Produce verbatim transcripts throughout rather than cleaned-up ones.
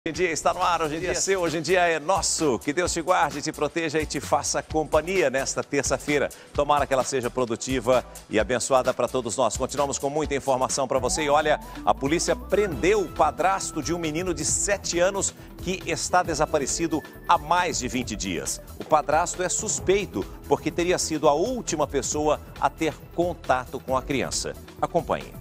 Hoje em dia está no ar, hoje em dia é seu, hoje em dia é nosso. Que Deus te guarde, te proteja e te faça companhia nesta terça-feira. Tomara que ela seja produtiva e abençoada para todos nós. Continuamos com muita informação para você. E olha, a polícia prendeu o padrasto de um menino de sete anos que está desaparecido há mais de vinte dias. O padrasto é suspeito porque teria sido a última pessoa a ter contato com a criança. Acompanhe.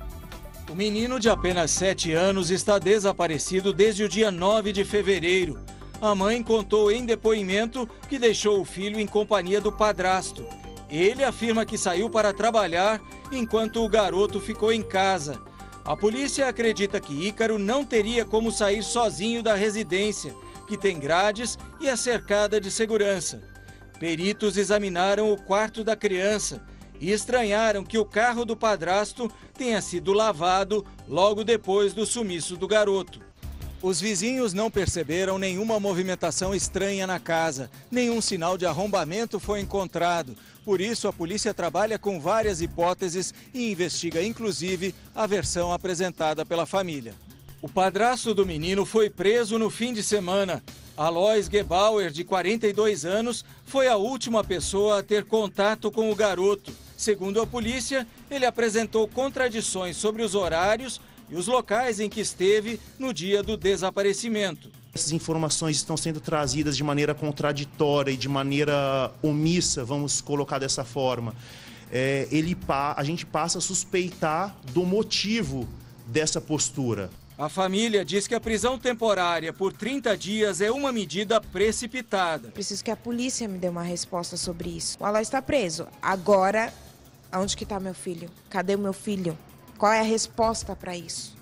O menino de apenas sete anos está desaparecido desde o dia nove de fevereiro. A mãe contou em depoimento que deixou o filho em companhia do padrasto. Ele afirma que saiu para trabalhar enquanto o garoto ficou em casa. A polícia acredita que Ícaro não teria como sair sozinho da residência, que tem grades e é cercada de segurança. Peritos examinaram o quarto da criança e estranharam que o carro do padrasto tenha sido lavado logo depois do sumiço do garoto. Os vizinhos não perceberam nenhuma movimentação estranha na casa, nenhum sinal de arrombamento foi encontrado. Por isso, a polícia trabalha com várias hipóteses e investiga, inclusive, a versão apresentada pela família. O padrasto do menino foi preso no fim de semana. Alois Gebauer, de quarenta e dois anos, foi a última pessoa a ter contato com o garoto. Segundo a polícia, ele apresentou contradições sobre os horários e os locais em que esteve no dia do desaparecimento. Essas informações estão sendo trazidas de maneira contraditória e de maneira omissa, vamos colocar dessa forma. É, ele, a gente passa a suspeitar do motivo dessa postura. A família diz que a prisão temporária por trinta dias é uma medida precipitada. Preciso que a polícia me dê uma resposta sobre isso. O Alois está preso. Agora, onde que está meu filho? Cadê o meu filho? Qual é a resposta para isso?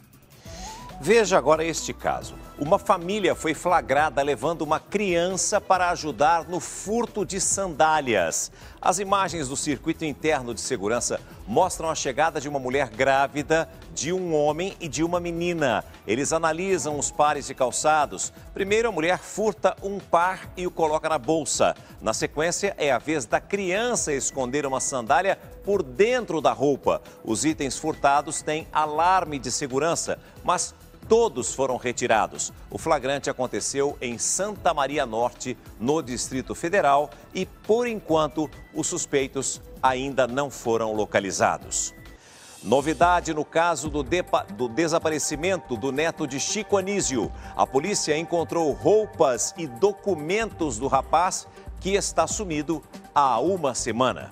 Veja agora este caso. Uma família foi flagrada levando uma criança para ajudar no furto de sandálias. As imagens do circuito interno de segurança mostram a chegada de uma mulher grávida, de um homem e de uma menina. Eles analisam os pares de calçados. Primeiro, a mulher furta um par e o coloca na bolsa. Na sequência, é a vez da criança esconder uma sandália por dentro da roupa. Os itens furtados têm alarme de segurança, mas todos foram retirados. O flagrante aconteceu em Santa Maria Norte, no Distrito Federal, e, por enquanto, os suspeitos ainda não foram localizados. Novidade no caso do, do desaparecimento do neto de Chico Anísio. A polícia encontrou roupas e documentos do rapaz que está sumido há uma semana.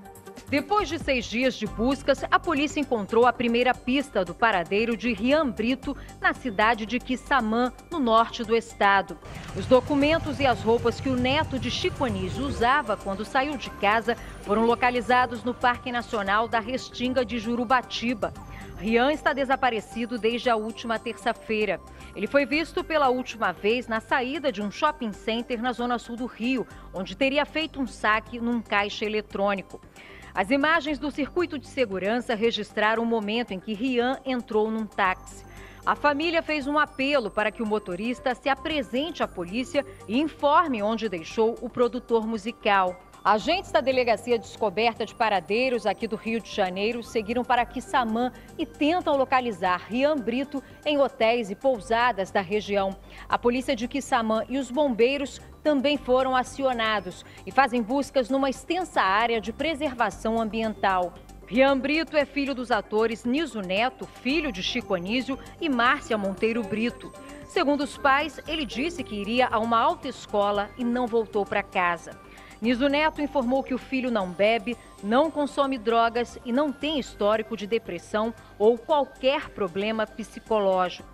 Depois de seis dias de buscas, a polícia encontrou a primeira pista do paradeiro de Rian Brito, na cidade de Quissamã, no norte do estado. Os documentos e as roupas que o neto de Chico Anísio usava quando saiu de casa foram localizados no Parque Nacional da Restinga de Jurubatiba. Rian está desaparecido desde a última terça-feira. Ele foi visto pela última vez na saída de um shopping center na zona sul do Rio, onde teria feito um saque num caixa eletrônico. As imagens do circuito de segurança registraram o momento em que Rian entrou num táxi. A família fez um apelo para que o motorista se apresente à polícia e informe onde deixou o produtor musical. Agentes da Delegacia de Descoberta de Paradeiros aqui do Rio de Janeiro seguiram para Quissamã e tentam localizar Rian Brito em hotéis e pousadas da região. A polícia de Quissamã e os bombeiros também foram acionados e fazem buscas numa extensa área de preservação ambiental. Rian Brito é filho dos atores Niso Neto, filho de Chico Anísio, e Márcia Monteiro Brito. Segundo os pais, ele disse que iria a uma autoescola e não voltou para casa. Niso Neto informou que o filho não bebe, não consome drogas e não tem histórico de depressão ou qualquer problema psicológico.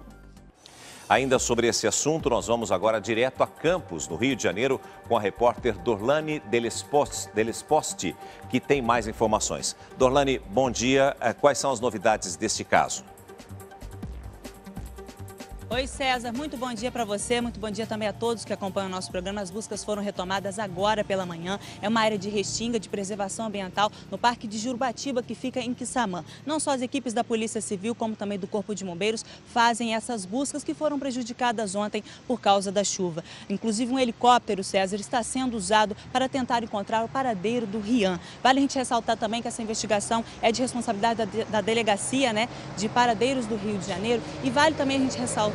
Ainda sobre esse assunto, nós vamos agora direto a Campos, no Rio de Janeiro, com a repórter Dorlane Delesposti, que tem mais informações. Dorlane, bom dia. Quais são as novidades deste caso? Oi, César. Muito bom dia para você, muito bom dia também a todos que acompanham o nosso programa. As buscas foram retomadas agora pela manhã. É uma área de restinga, de preservação ambiental no Parque de Jurubatiba, que fica em Quissamã. Não só as equipes da Polícia Civil, como também do Corpo de Bombeiros, fazem essas buscas que foram prejudicadas ontem por causa da chuva. Inclusive, um helicóptero, César, está sendo usado para tentar encontrar o paradeiro do Rian. Vale a gente ressaltar também que essa investigação é de responsabilidade da, da Delegacia, né, de Paradeiros do Rio de Janeiro. E vale também a gente ressaltar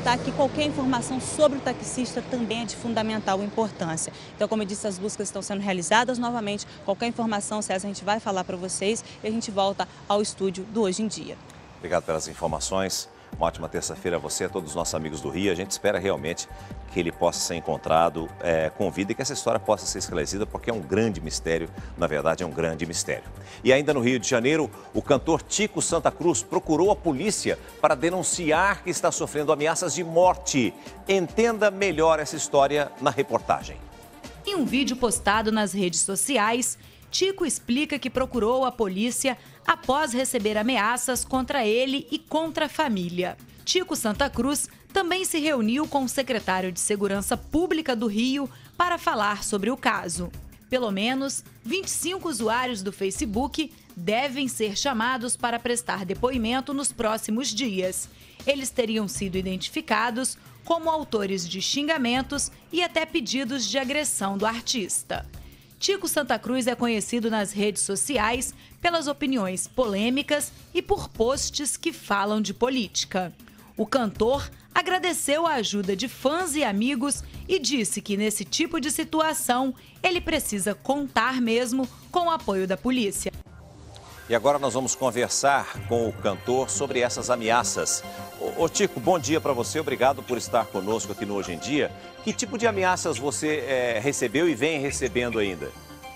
ressaltar que qualquer informação sobre o taxista também é de fundamental importância. Então, como eu disse, as buscas estão sendo realizadas novamente. Qualquer informação, César, a gente vai falar para vocês e a gente volta ao estúdio do Hoje em Dia. Obrigado pelas informações. Uma ótima terça-feira a você, a todos os nossos amigos do Rio. A gente espera realmente que ele possa ser encontrado é, com vida e que essa história possa ser esclarecida, porque é um grande mistério, na verdade é um grande mistério. E ainda no Rio de Janeiro, o cantor Tico Santa Cruz procurou a polícia para denunciar que está sofrendo ameaças de morte. Entenda melhor essa história na reportagem. Em um vídeo postado nas redes sociais, Tico explica que procurou a polícia após receber ameaças contra ele e contra a família. Tico Santa Cruz também se reuniu com o secretário de Segurança Pública do Rio para falar sobre o caso. Pelo menos vinte e cinco usuários do Facebook devem ser chamados para prestar depoimento nos próximos dias. Eles teriam sido identificados como autores de xingamentos e até pedidos de agressão do artista. Tico Santa Cruz é conhecido nas redes sociais pelas opiniões polêmicas e por posts que falam de política. O cantor agradeceu a ajuda de fãs e amigos e disse que nesse tipo de situação ele precisa contar mesmo com o apoio da polícia. E agora nós vamos conversar com o cantor sobre essas ameaças. Ô, ô Tico, bom dia para você, obrigado por estar conosco aqui no Hoje em Dia. Que tipo de ameaças você é, recebeu e vem recebendo ainda?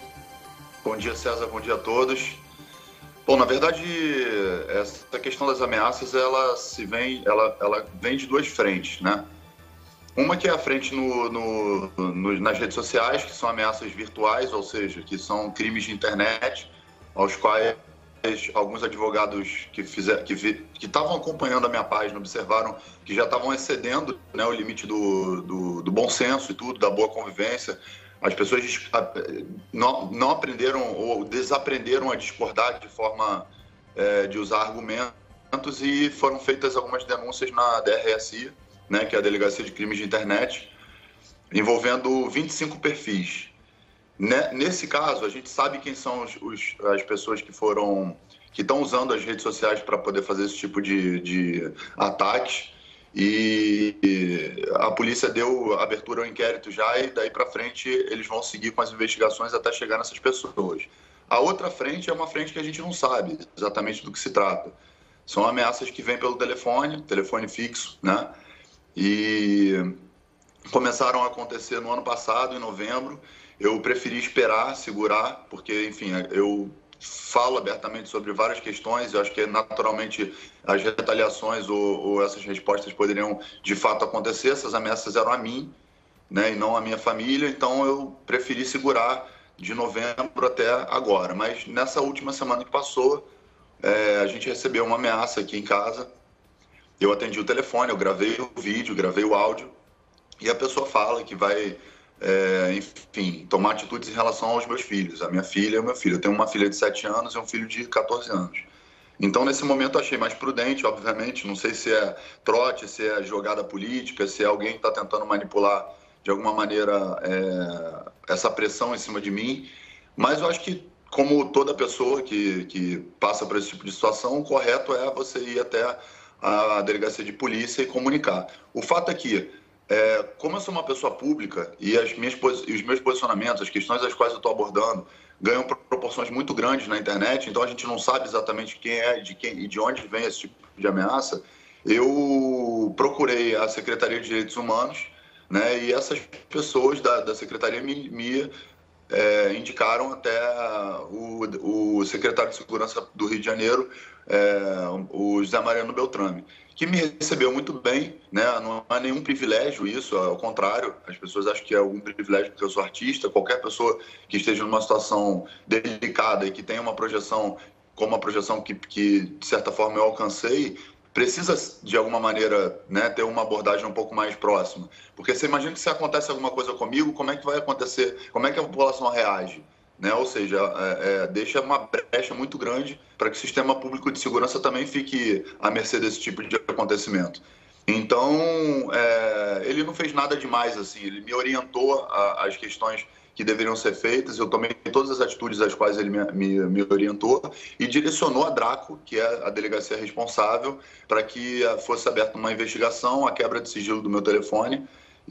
Bom dia, César, bom dia a todos. Bom, na verdade, essa questão das ameaças, ela, se vem, ela, ela vem de duas frentes, né? Uma que é a frente no, no, no, nas redes sociais, que são ameaças virtuais, ou seja, que são crimes de internet, aos quais alguns advogados que fizer, que que estavam acompanhando a minha página observaram que já estavam excedendo, né, o limite do, do, do bom senso e tudo, da boa convivência. As pessoas não, não aprenderam ou desaprenderam a discordar de forma é, de usar argumentos e foram feitas algumas denúncias na D R S I, né, que é a Delegacia de Crimes de Internet, envolvendo vinte e cinco perfis. Nesse caso, a gente sabe quem são os, os, as pessoas que foram, que estão usando as redes sociais para poder fazer esse tipo de, de ataques e, e a polícia deu abertura ao inquérito já e daí para frente eles vão seguir com as investigações até chegar nessas pessoas. A outra frente é uma frente que a gente não sabe exatamente do que se trata. São ameaças que vêm pelo telefone, telefone fixo, né? E começaram a acontecer no ano passado, em novembro. Eu preferi esperar, segurar, porque, enfim, eu falo abertamente sobre várias questões. Eu acho que, naturalmente, as retaliações ou, ou essas respostas poderiam, de fato, acontecer. Essas ameaças eram a mim, né, e não a minha família. Então, eu preferi segurar de novembro até agora. Mas, nessa última semana que passou, é, a gente recebeu uma ameaça aqui em casa. Eu atendi o telefone, eu gravei o vídeo, gravei o áudio. E a pessoa fala que vai... É, enfim, tomar atitudes em relação aos meus filhos, a minha filha e o meu filho. Eu tenho uma filha de sete anos e um filho de quatorze anos. Então, nesse momento, eu achei mais prudente, obviamente. Não sei se é trote, se é jogada política, se é alguém que está tentando manipular, de alguma maneira, é, essa pressão em cima de mim. Mas eu acho que, como toda pessoa que, que passa por esse tipo de situação, o correto é você ir até a delegacia de polícia e comunicar. O fato é que, É, como eu sou uma pessoa pública e, as minhas, e os meus posicionamentos, as questões às quais eu estou abordando, ganham proporções muito grandes na internet, então a gente não sabe exatamente quem é de quem, e de onde vem esse tipo de ameaça, eu procurei a Secretaria de Direitos Humanos, né, e essas pessoas da, da Secretaria me, me é, indicaram até o, o secretário de Segurança do Rio de Janeiro, é, o José Mariano Beltrame, que me recebeu muito bem, né? Não é nenhum privilégio isso, ao contrário, as pessoas acham que é algum privilégio porque eu sou artista. Qualquer pessoa que esteja numa situação delicada e que tenha uma projeção, como a projeção que, que de certa forma eu alcancei, precisa de alguma maneira, né, ter uma abordagem um pouco mais próxima. Porque você imagina que se acontece alguma coisa comigo, como é que vai acontecer, como é que a população reage? Né? Ou seja, é, é, deixa uma brecha muito grande para que o sistema público de segurança também fique à mercê desse tipo de acontecimento. Então, é, ele não fez nada demais, assim, ele me orientou a, as questões que deveriam ser feitas. Eu tomei todas as atitudes às quais ele me, me, me orientou e direcionou a Draco, que é a delegacia responsável, para que fosse aberta uma investigação, a quebra de sigilo do meu telefone,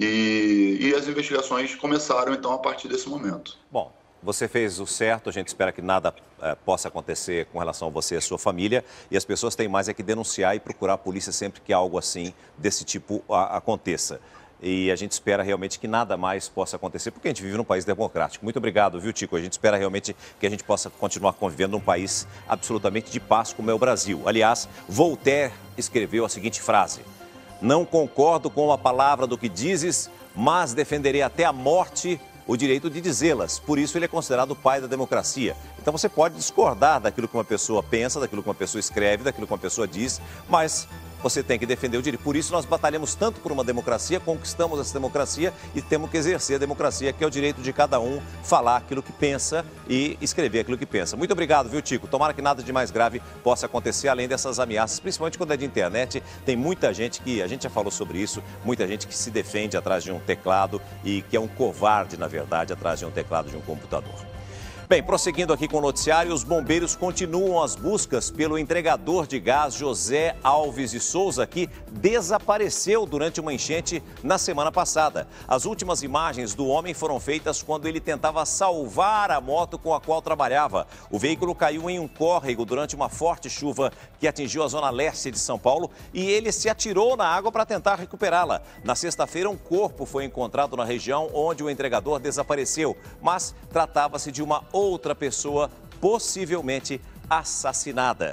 e, e as investigações começaram, então, a partir desse momento. Bom, você fez o certo, a gente espera que nada eh, possa acontecer com relação a você e a sua família, e as pessoas têm mais é que denunciar e procurar a polícia sempre que algo assim, desse tipo, a, aconteça. E a gente espera realmente que nada mais possa acontecer, porque a gente vive num país democrático. Muito obrigado, viu, Tico? A gente espera realmente que a gente possa continuar convivendo num país absolutamente de paz como é o Brasil. Aliás, Voltaire escreveu a seguinte frase: não concordo com uma palavra do que dizes, mas defenderei até a morte o direito de dizê-las. Por isso ele é considerado o pai da democracia. Então você pode discordar daquilo que uma pessoa pensa, daquilo que uma pessoa escreve, daquilo que uma pessoa diz, mas você tem que defender o direito. Por isso nós batalhamos tanto por uma democracia, conquistamos essa democracia e temos que exercer a democracia, que é o direito de cada um falar aquilo que pensa e escrever aquilo que pensa. Muito obrigado, viu, Tico? Tomara que nada de mais grave possa acontecer, além dessas ameaças, principalmente quando é de internet. Tem muita gente que, a gente já falou sobre isso, muita gente que se defende atrás de um teclado e que é um covarde, na verdade, atrás de um teclado de um computador. Bem, prosseguindo aqui com o noticiário, os bombeiros continuam as buscas pelo entregador de gás José Alves de Souza, que desapareceu durante uma enchente na semana passada. As últimas imagens do homem foram feitas quando ele tentava salvar a moto com a qual trabalhava. O veículo caiu em um córrego durante uma forte chuva que atingiu a zona leste de São Paulo e ele se atirou na água para tentar recuperá-la. Na sexta-feira, um corpo foi encontrado na região onde o entregador desapareceu, mas tratava-se de uma outra pessoa possivelmente assassinada.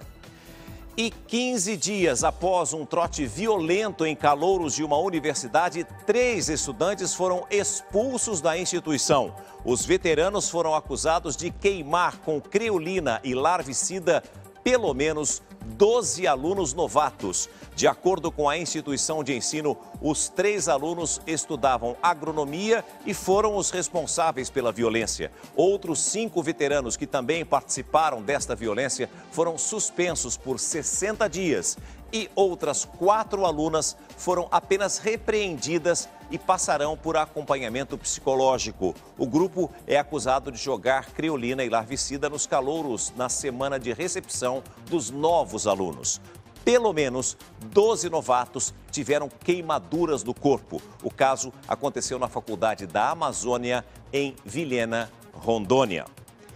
E quinze dias após um trote violento em calouros de uma universidade, três estudantes foram expulsos da instituição. Os veteranos foram acusados de queimar com creolina e larvicida pelo menos doze alunos novatos. De acordo com a instituição de ensino, os três alunos estudavam agronomia e foram os responsáveis pela violência. Outros cinco veteranos que também participaram desta violência foram suspensos por sessenta dias e outras quatro alunas foram apenas repreendidas e passarão por acompanhamento psicológico. O grupo é acusado de jogar creolina e larvicida nos calouros na semana de recepção dos novos alunos. Pelo menos doze novatos tiveram queimaduras no corpo. O caso aconteceu na Faculdade da Amazônia, em Vilhena, Rondônia.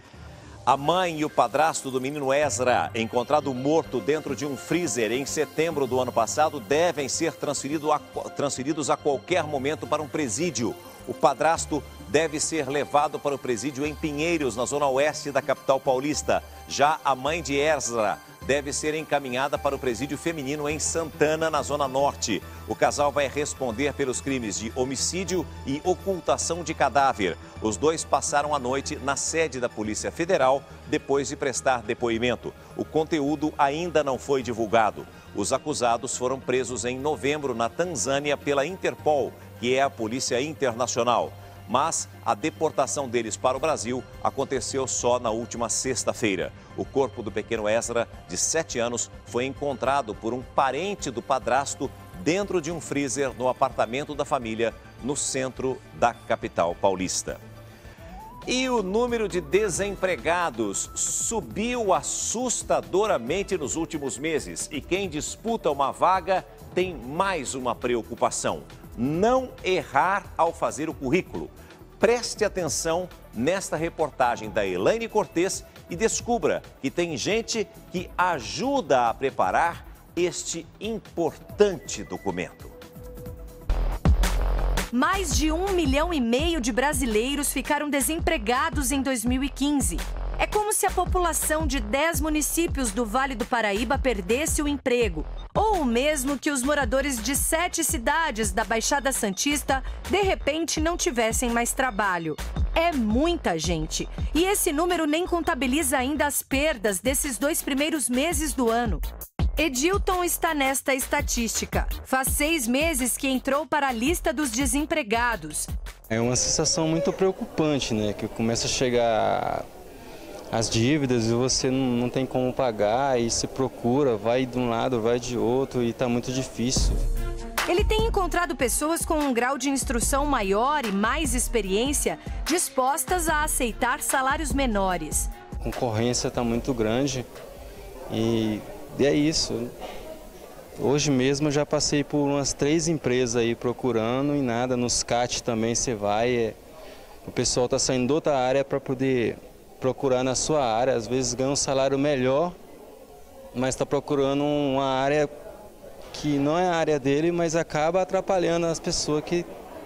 A mãe e o padrasto do menino Ezra, encontrado morto dentro de um freezer em setembro do ano passado, devem ser transferido a, transferidos a qualquer momento para um presídio. O padrasto deve ser levado para o presídio em Pinheiros, na zona oeste da capital paulista. Já a mãe de Ezra deve ser encaminhada para o presídio feminino em Santana, na zona norte. O casal vai responder pelos crimes de homicídio e ocultação de cadáver. Os dois passaram a noite na sede da Polícia Federal depois de prestar depoimento. O conteúdo ainda não foi divulgado. Os acusados foram presos em novembro na Tanzânia pela Interpol, que é a Polícia Internacional. Mas a deportação deles para o Brasil aconteceu só na última sexta-feira. O corpo do pequeno Ezra, de sete anos, foi encontrado por um parente do padrasto dentro de um freezer no apartamento da família, no centro da capital paulista. E o número de desempregados subiu assustadoramente nos últimos meses. E quem disputa uma vaga tem mais uma preocupação: não errar ao fazer o currículo. Preste atenção nesta reportagem da Elaine Cortez e descubra que tem gente que ajuda a preparar este importante documento. Mais de um milhão e meio de brasileiros ficaram desempregados em dois mil e quinze. É como se a população de dez municípios do Vale do Paraíba perdesse o emprego. Ou o mesmo que os moradores de sete cidades da Baixada Santista, de repente, não tivessem mais trabalho. É muita gente. E esse número nem contabiliza ainda as perdas desses dois primeiros meses do ano. Edilton está nesta estatística. Faz seis meses que entrou para a lista dos desempregados. É uma sensação muito preocupante, né? Que começa a chegar as dívidas e você não, não tem como pagar e se procura, vai de um lado, vai de outro e está muito difícil. Ele tem encontrado pessoas com um grau de instrução maior e mais experiência dispostas a aceitar salários menores. A concorrência está muito grande e é isso. Hoje mesmo eu já passei por umas três empresas aí procurando e nada. Nos C A T também você vai. É, o pessoal está saindo de outra área para poder procurar na sua área. Às vezes ganha um salário melhor, mas está procurando uma área que não é a área dele, mas acaba atrapalhando as pessoas que,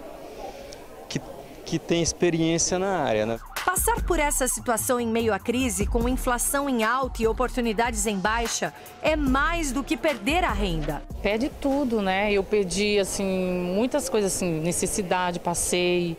que, que têm experiência na área, né? Passar por essa situação em meio à crise, com inflação em alta e oportunidades em baixa, é mais do que perder a renda. Perde tudo, né? Eu perdi, assim, muitas coisas, assim, necessidade, passei,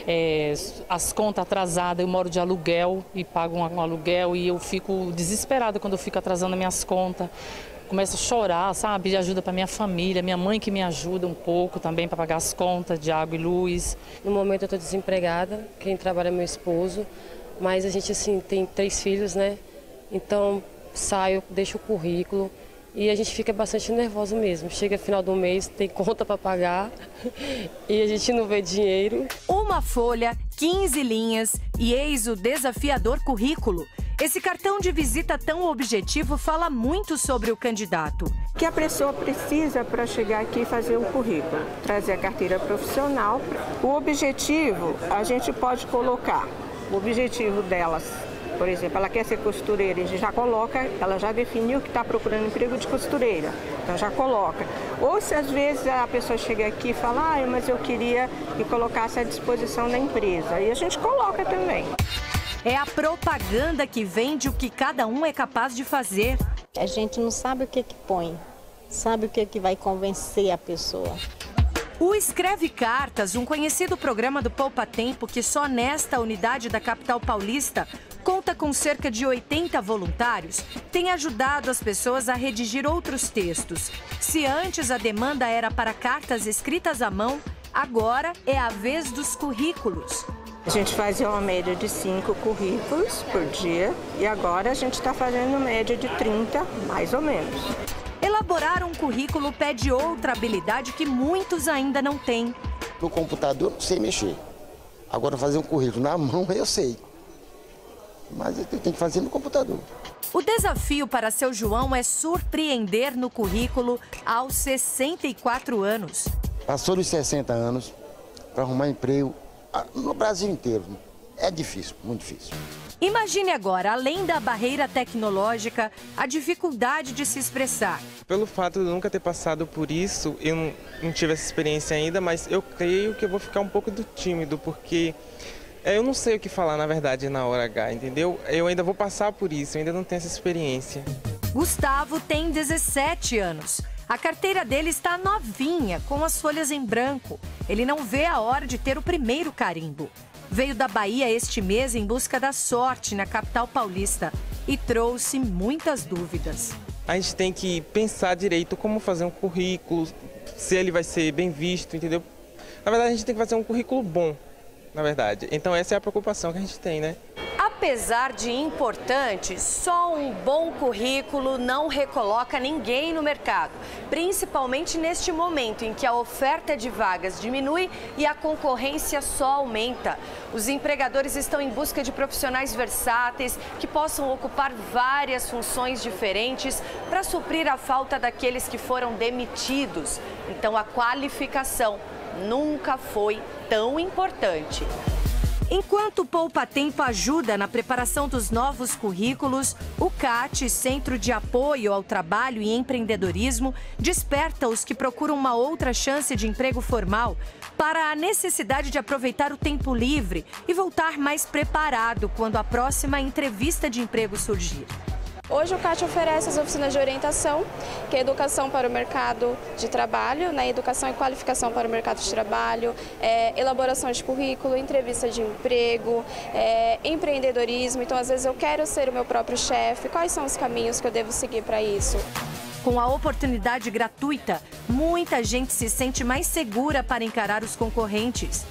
é, as contas atrasadas, eu moro de aluguel e pago um, um aluguel e eu fico desesperada quando eu fico atrasando as minhas contas. Começo a chorar, sabe, de ajuda para minha família, minha mãe que me ajuda um pouco também para pagar as contas de água e luz. No momento eu estou desempregada, quem trabalha é meu esposo, mas a gente assim tem três filhos, né? Então saio, deixo o currículo e a gente fica bastante nervoso mesmo. Chega final do mês, tem conta para pagar e a gente não vê dinheiro. Uma folha, quinze linhas e eis o desafiador currículo. Esse cartão de visita tão objetivo fala muito sobre o candidato. O que a pessoa precisa para chegar aqui e fazer um currículo? Trazer a carteira profissional. O objetivo, a gente pode colocar. O objetivo delas, por exemplo, ela quer ser costureira, a gente já coloca, ela já definiu que está procurando emprego de costureira, então já coloca. Ou se às vezes a pessoa chega aqui e fala, ah, mas eu queria que colocasse à disposição da empresa, aí a gente coloca também. É a propaganda que vende o que cada um é capaz de fazer. A gente não sabe o que que põe, sabe o que que vai convencer a pessoa. O Escreve Cartas, um conhecido programa do Poupa Tempo que só nesta unidade da capital paulista conta com cerca de oitenta voluntários, tem ajudado as pessoas a redigir outros textos. Se antes a demanda era para cartas escritas à mão, agora é a vez dos currículos. A gente fazia uma média de cinco currículos por dia e agora a gente está fazendo média de trinta, mais ou menos. Elaborar um currículo pede outra habilidade que muitos ainda não têm. No computador eu não sei mexer. Agora fazer um currículo na mão eu sei. Mas eu tenho que fazer no computador. O desafio para seu João é surpreender no currículo aos sessenta e quatro anos. Passou dos sessenta anos para arrumar emprego no Brasil inteiro. É difícil, muito difícil. Imagine agora, além da barreira tecnológica, a dificuldade de se expressar. Pelo fato de eu nunca ter passado por isso, eu não, não tive essa experiência ainda, mas eu creio que eu vou ficar um pouco do tímido, porque eu não sei o que falar, na verdade, na hora H, entendeu? Eu ainda vou passar por isso, eu ainda não tenho essa experiência. Gustavo tem dezessete anos. A carteira dele está novinha, com as folhas em branco. Ele não vê a hora de ter o primeiro carimbo. Veio da Bahia este mês em busca da sorte na capital paulista e trouxe muitas dúvidas. A gente tem que pensar direito como fazer um currículo, se ele vai ser bem visto, entendeu? Na verdade, a gente tem que fazer um currículo bom, na verdade. Então essa é a preocupação que a gente tem, né? Apesar de importante, só um bom currículo não recoloca ninguém no mercado, principalmente neste momento em que a oferta de vagas diminui e a concorrência só aumenta. Os empregadores estão em busca de profissionais versáteis que possam ocupar várias funções diferentes para suprir a falta daqueles que foram demitidos. Então a qualificação nunca foi tão importante. Enquanto o Poupa Tempo ajuda na preparação dos novos currículos, o C A T, Centro de Apoio ao Trabalho e Empreendedorismo, desperta os que procuram uma outra chance de emprego formal para a necessidade de aproveitar o tempo livre e voltar mais preparado quando a próxima entrevista de emprego surgir. Hoje o C A T oferece as oficinas de orientação, que é educação para o mercado de trabalho, né? Educação e qualificação para o mercado de trabalho, é, elaboração de currículo, entrevista de emprego, é, empreendedorismo. Então, às vezes, eu quero ser o meu próprio chefe. Quais são os caminhos que eu devo seguir para isso? Com a oportunidade gratuita, muita gente se sente mais segura para encarar os concorrentes.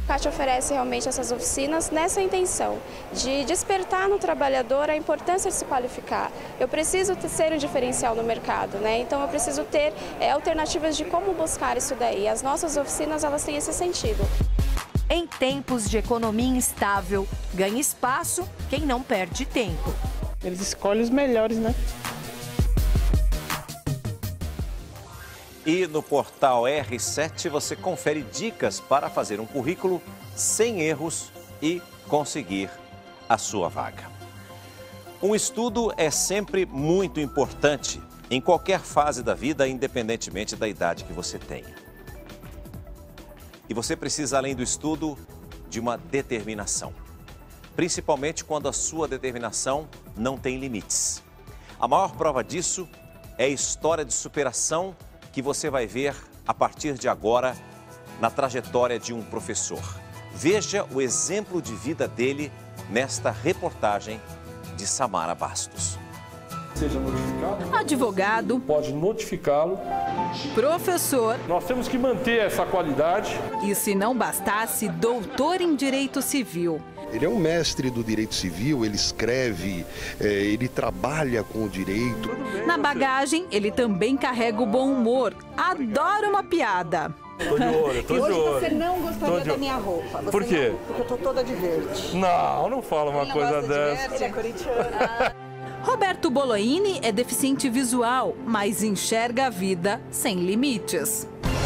CAT oferece realmente essas oficinas nessa intenção de despertar no trabalhador a importância de se qualificar. Eu preciso ser um diferencial no mercado, né? Então eu preciso ter é, alternativas de como buscar isso daí. As nossas oficinas, elas têm esse sentido. Em tempos de economia instável, ganha espaço quem não perde tempo. Eles escolhem os melhores, né? E no portal R sete você confere dicas para fazer um currículo sem erros e conseguir a sua vaga. Um estudo é sempre muito importante em qualquer fase da vida, independentemente da idade que você tenha. E você precisa, além do estudo, de uma determinação. Principalmente quando a sua determinação não tem limites. A maior prova disso é a história de superação que você vai ver a partir de agora na trajetória de um professor. Veja o exemplo de vida dele nesta reportagem de Samara Bastos. Seja notificado. Advogado. Pode notificá-lo. Professor. Nós temos que manter essa qualidade. E se não bastasse, doutor em Direito Civil. Ele é um mestre do direito civil, ele escreve, é, ele trabalha com o direito. Na bagagem, ele também carrega o bom humor. Adora uma piada. Tô de olho, tô de olho. Hoje você não gostaria da minha roupa. Você Por quê? Não, porque eu tô toda de verde. Não, não fala uma Ele coisa não dessa. De verde, ele é corintiano. Roberto Boloini é deficiente visual, mas enxerga a vida sem limites.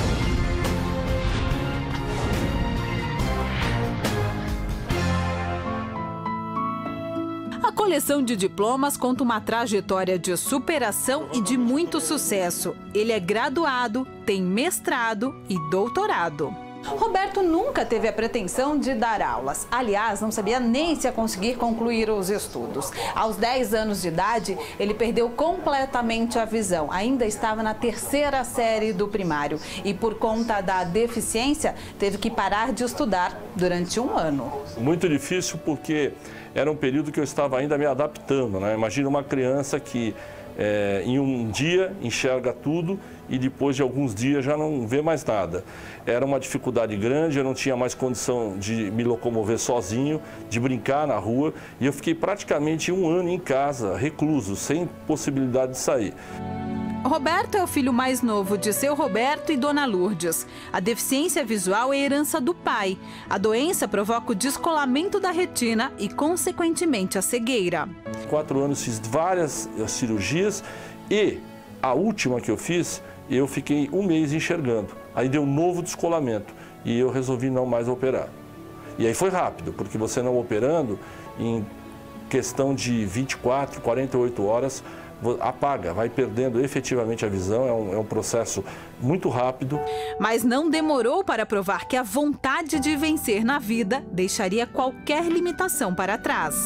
A coleção de diplomas conta uma trajetória de superação e de muito sucesso. Ele é graduado, tem mestrado e doutorado. Roberto nunca teve a pretensão de dar aulas. Aliás, não sabia nem se ia conseguir concluir os estudos. Aos dez anos de idade, ele perdeu completamente a visão. Ainda estava na terceira série do primário e, por conta da deficiência, teve que parar de estudar durante um ano. Muito difícil porque era um período que eu estava ainda me adaptando, né? Imagina uma criança que é, em um dia enxerga tudo e depois de alguns dias já não vê mais nada. Era uma dificuldade grande, eu não tinha mais condição de me locomover sozinho, de brincar na rua, e eu fiquei praticamente um ano em casa, recluso, sem possibilidade de sair. Roberto é o filho mais novo de seu Roberto e Dona Lourdes. A deficiência visual é herança do pai. A doença provoca o descolamento da retina e, consequentemente, a cegueira. Quatro anos fiz várias cirurgias e a última que eu fiz, eu fiquei um mês enxergando. Aí deu um novo descolamento e eu resolvi não mais operar. E aí foi rápido, porque você não operando, em questão de vinte e quatro, quarenta e oito horas, apaga, vai perdendo efetivamente a visão, é um, é um processo muito rápido. Mas não demorou para provar que a vontade de vencer na vida deixaria qualquer limitação para trás.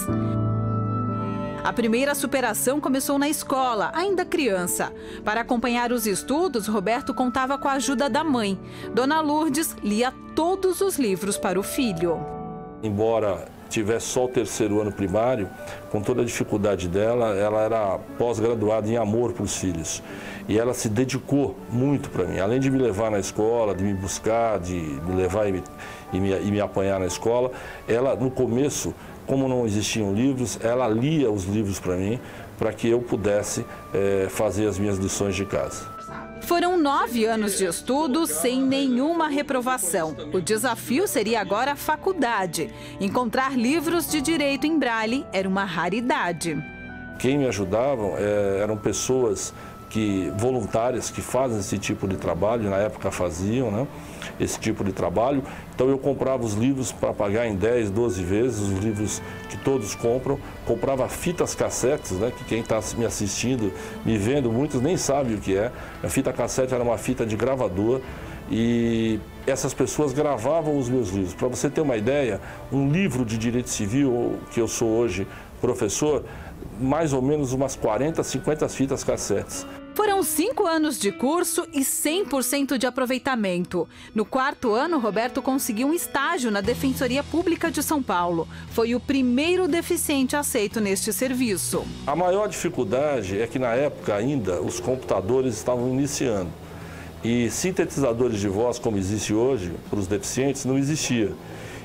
A primeira superação começou na escola, ainda criança. Para acompanhar os estudos, Roberto contava com a ajuda da mãe. Dona Lourdes lia todos os livros para o filho. Embora tivesse só o terceiro ano primário, com toda a dificuldade dela, ela era pós-graduada em amor para os filhos. E ela se dedicou muito para mim. Além de me levar na escola, de me buscar, de me levar e me, e me, e me apanhar na escola, ela, no começo, como não existiam livros, ela lia os livros para mim, para que eu pudesse é, fazer as minhas lições de casa. Foram nove anos de estudo sem nenhuma reprovação. O desafio seria agora a faculdade. Encontrar livros de direito em braille era uma raridade. Quem me ajudavam é, eram pessoas que, voluntárias que fazem esse tipo de trabalho, na época faziam, né, esse tipo de trabalho. Então eu comprava os livros para pagar em dez, doze vezes, os livros que todos compram. Comprava fitas cassetes, né, que quem está me assistindo, me vendo, muitos nem sabem o que é. A fita cassete era uma fita de gravador e essas pessoas gravavam os meus livros. Para você ter uma ideia, um livro de direito civil, que eu sou hoje professor, mais ou menos umas quarenta, cinquenta fitas cassetes. Foram cinco anos de curso e cem por cento de aproveitamento. No quarto ano, Roberto conseguiu um estágio na Defensoria Pública de São Paulo. Foi o primeiro deficiente aceito neste serviço. A maior dificuldade é que, na época ainda, os computadores estavam iniciando. E sintetizadores de voz, como existe hoje, para os deficientes, não existia.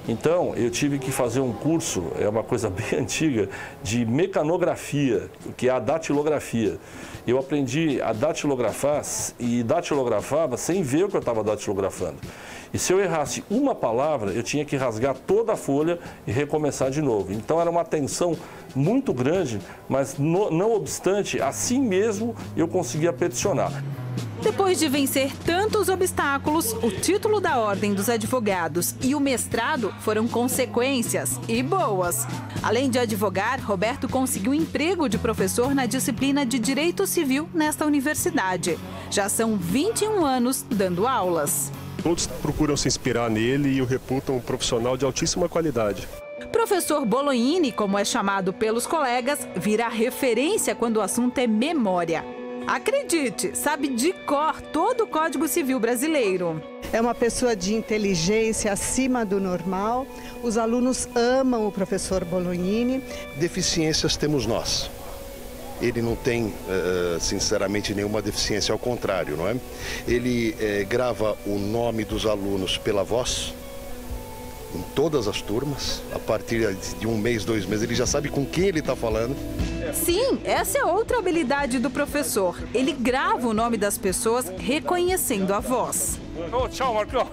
Então, eu tive que fazer um curso, é uma coisa bem antiga, de mecanografia, que é a datilografia. Eu aprendi a datilografar e datilografava sem ver o que eu estava datilografando. E se eu errasse uma palavra, eu tinha que rasgar toda a folha e recomeçar de novo. Então, era uma tensão muito grande, mas no, não obstante, assim mesmo eu conseguia peticionar. Depois de vencer tantos obstáculos, o título da Ordem dos Advogados e o mestrado foram consequências e boas. Além de advogar, Roberto conseguiu emprego de professor na disciplina de Direito Civil nesta universidade. Já são vinte e um anos dando aulas. Todos procuram se inspirar nele e o reputam um profissional de altíssima qualidade. Professor Bolognini, como é chamado pelos colegas, vira referência quando o assunto é memória. Acredite, sabe de cor todo o Código Civil brasileiro. É uma pessoa de inteligência acima do normal. Os alunos amam o professor Bolognini. Deficiências temos nós. Ele não tem, sinceramente, nenhuma deficiência, ao contrário, não é? Ele grava o nome dos alunos pela voz, em todas as turmas. A partir de um mês, dois meses, ele já sabe com quem ele está falando. Sim, essa é outra habilidade do professor. Ele grava o nome das pessoas reconhecendo a voz. Oh, tchau, Marcão.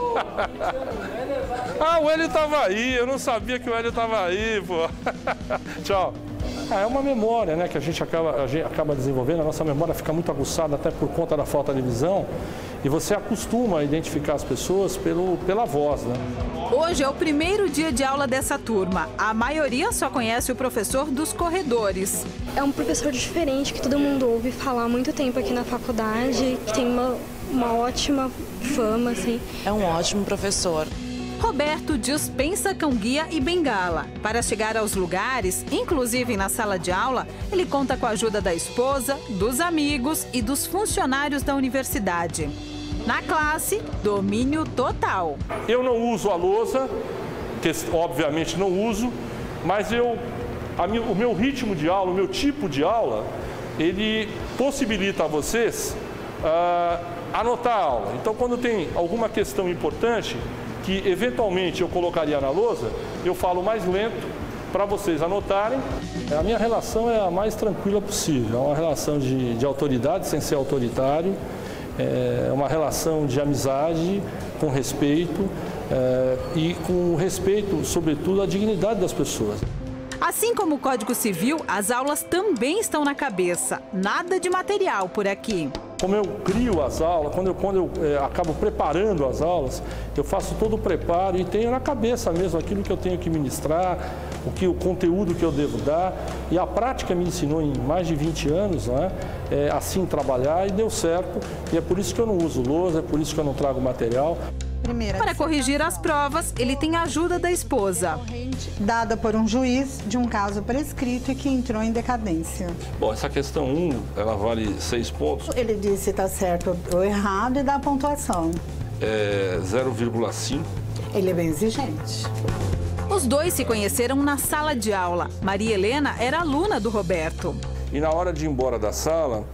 Ah, o Hélio estava aí. Eu não sabia que o Hélio estava aí, pô. Tchau. Ah, é uma memória, né, que a gente, acaba, a gente acaba desenvolvendo. A nossa memória fica muito aguçada até por conta da falta de visão. E você acostuma a identificar as pessoas pelo, pela voz, né? Hoje é o primeiro dia de aula dessa turma. A maioria só conhece o professor dos corredores. É um professor diferente que todo mundo ouve falar há muito tempo aqui na faculdade, que tem uma, uma ótima fama, assim. É um ótimo professor. Roberto dispensa cão-guia e bengala. Para chegar aos lugares, inclusive na sala de aula, ele conta com a ajuda da esposa, dos amigos e dos funcionários da universidade. Na classe, domínio total. Eu não uso a lousa, que obviamente não uso, mas eu, a mi, o meu ritmo de aula, o meu tipo de aula, ele possibilita a vocês uh, anotar a aula. Então, quando tem alguma questão importante, que eventualmente eu colocaria na lousa, eu falo mais lento para vocês anotarem. A minha relação é a mais tranquila possível, é uma relação de, de autoridade sem ser autoritário, é uma relação de amizade com respeito é, e com respeito, sobretudo, à dignidade das pessoas. Assim como o Código Civil, as aulas também estão na cabeça. Nada de material por aqui. Como eu crio as aulas, quando eu, quando eu é, acabo preparando as aulas, eu faço todo o preparo e tenho na cabeça mesmo aquilo que eu tenho que ministrar, o, que, o conteúdo que eu devo dar. E a prática me ensinou em mais de vinte anos, né, é, assim trabalhar, e deu certo. E é por isso que eu não uso lousa, é por isso que eu não trago material. Primeira. Para corrigir as provas, ele tem a ajuda da esposa. Dada por um juiz de um caso prescrito e que entrou em decadência. Bom, essa questão um, ela vale seis pontos. Ele diz se está certo ou errado e dá a pontuação. É zero vírgula cinco. Ele é bem exigente. Os dois se conheceram na sala de aula. Maria Helena era aluna do Roberto. E na hora de ir embora da sala,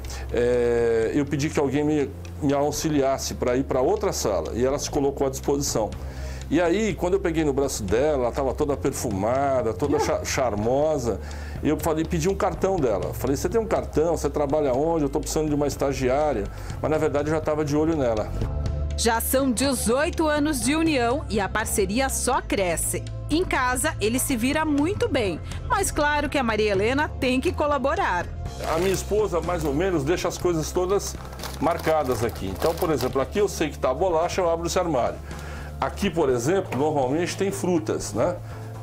é, eu pedi que alguém me, me auxiliasse para ir para outra sala. E ela se colocou à disposição. E aí, quando eu peguei no braço dela, ela estava toda perfumada, toda charmosa. E eu falei, pedi um cartão dela. Falei, você tem um cartão? Você trabalha onde? Eu estou precisando de uma estagiária. Mas, na verdade, eu já estava de olho nela. Já são dezoito anos de união e a parceria só cresce. Em casa, ele se vira muito bem, mas claro que a Maria Helena tem que colaborar. A minha esposa, mais ou menos, deixa as coisas todas marcadas aqui. Então, por exemplo, aqui eu sei que está a bolacha, eu abro esse armário. Aqui, por exemplo, normalmente tem frutas, né?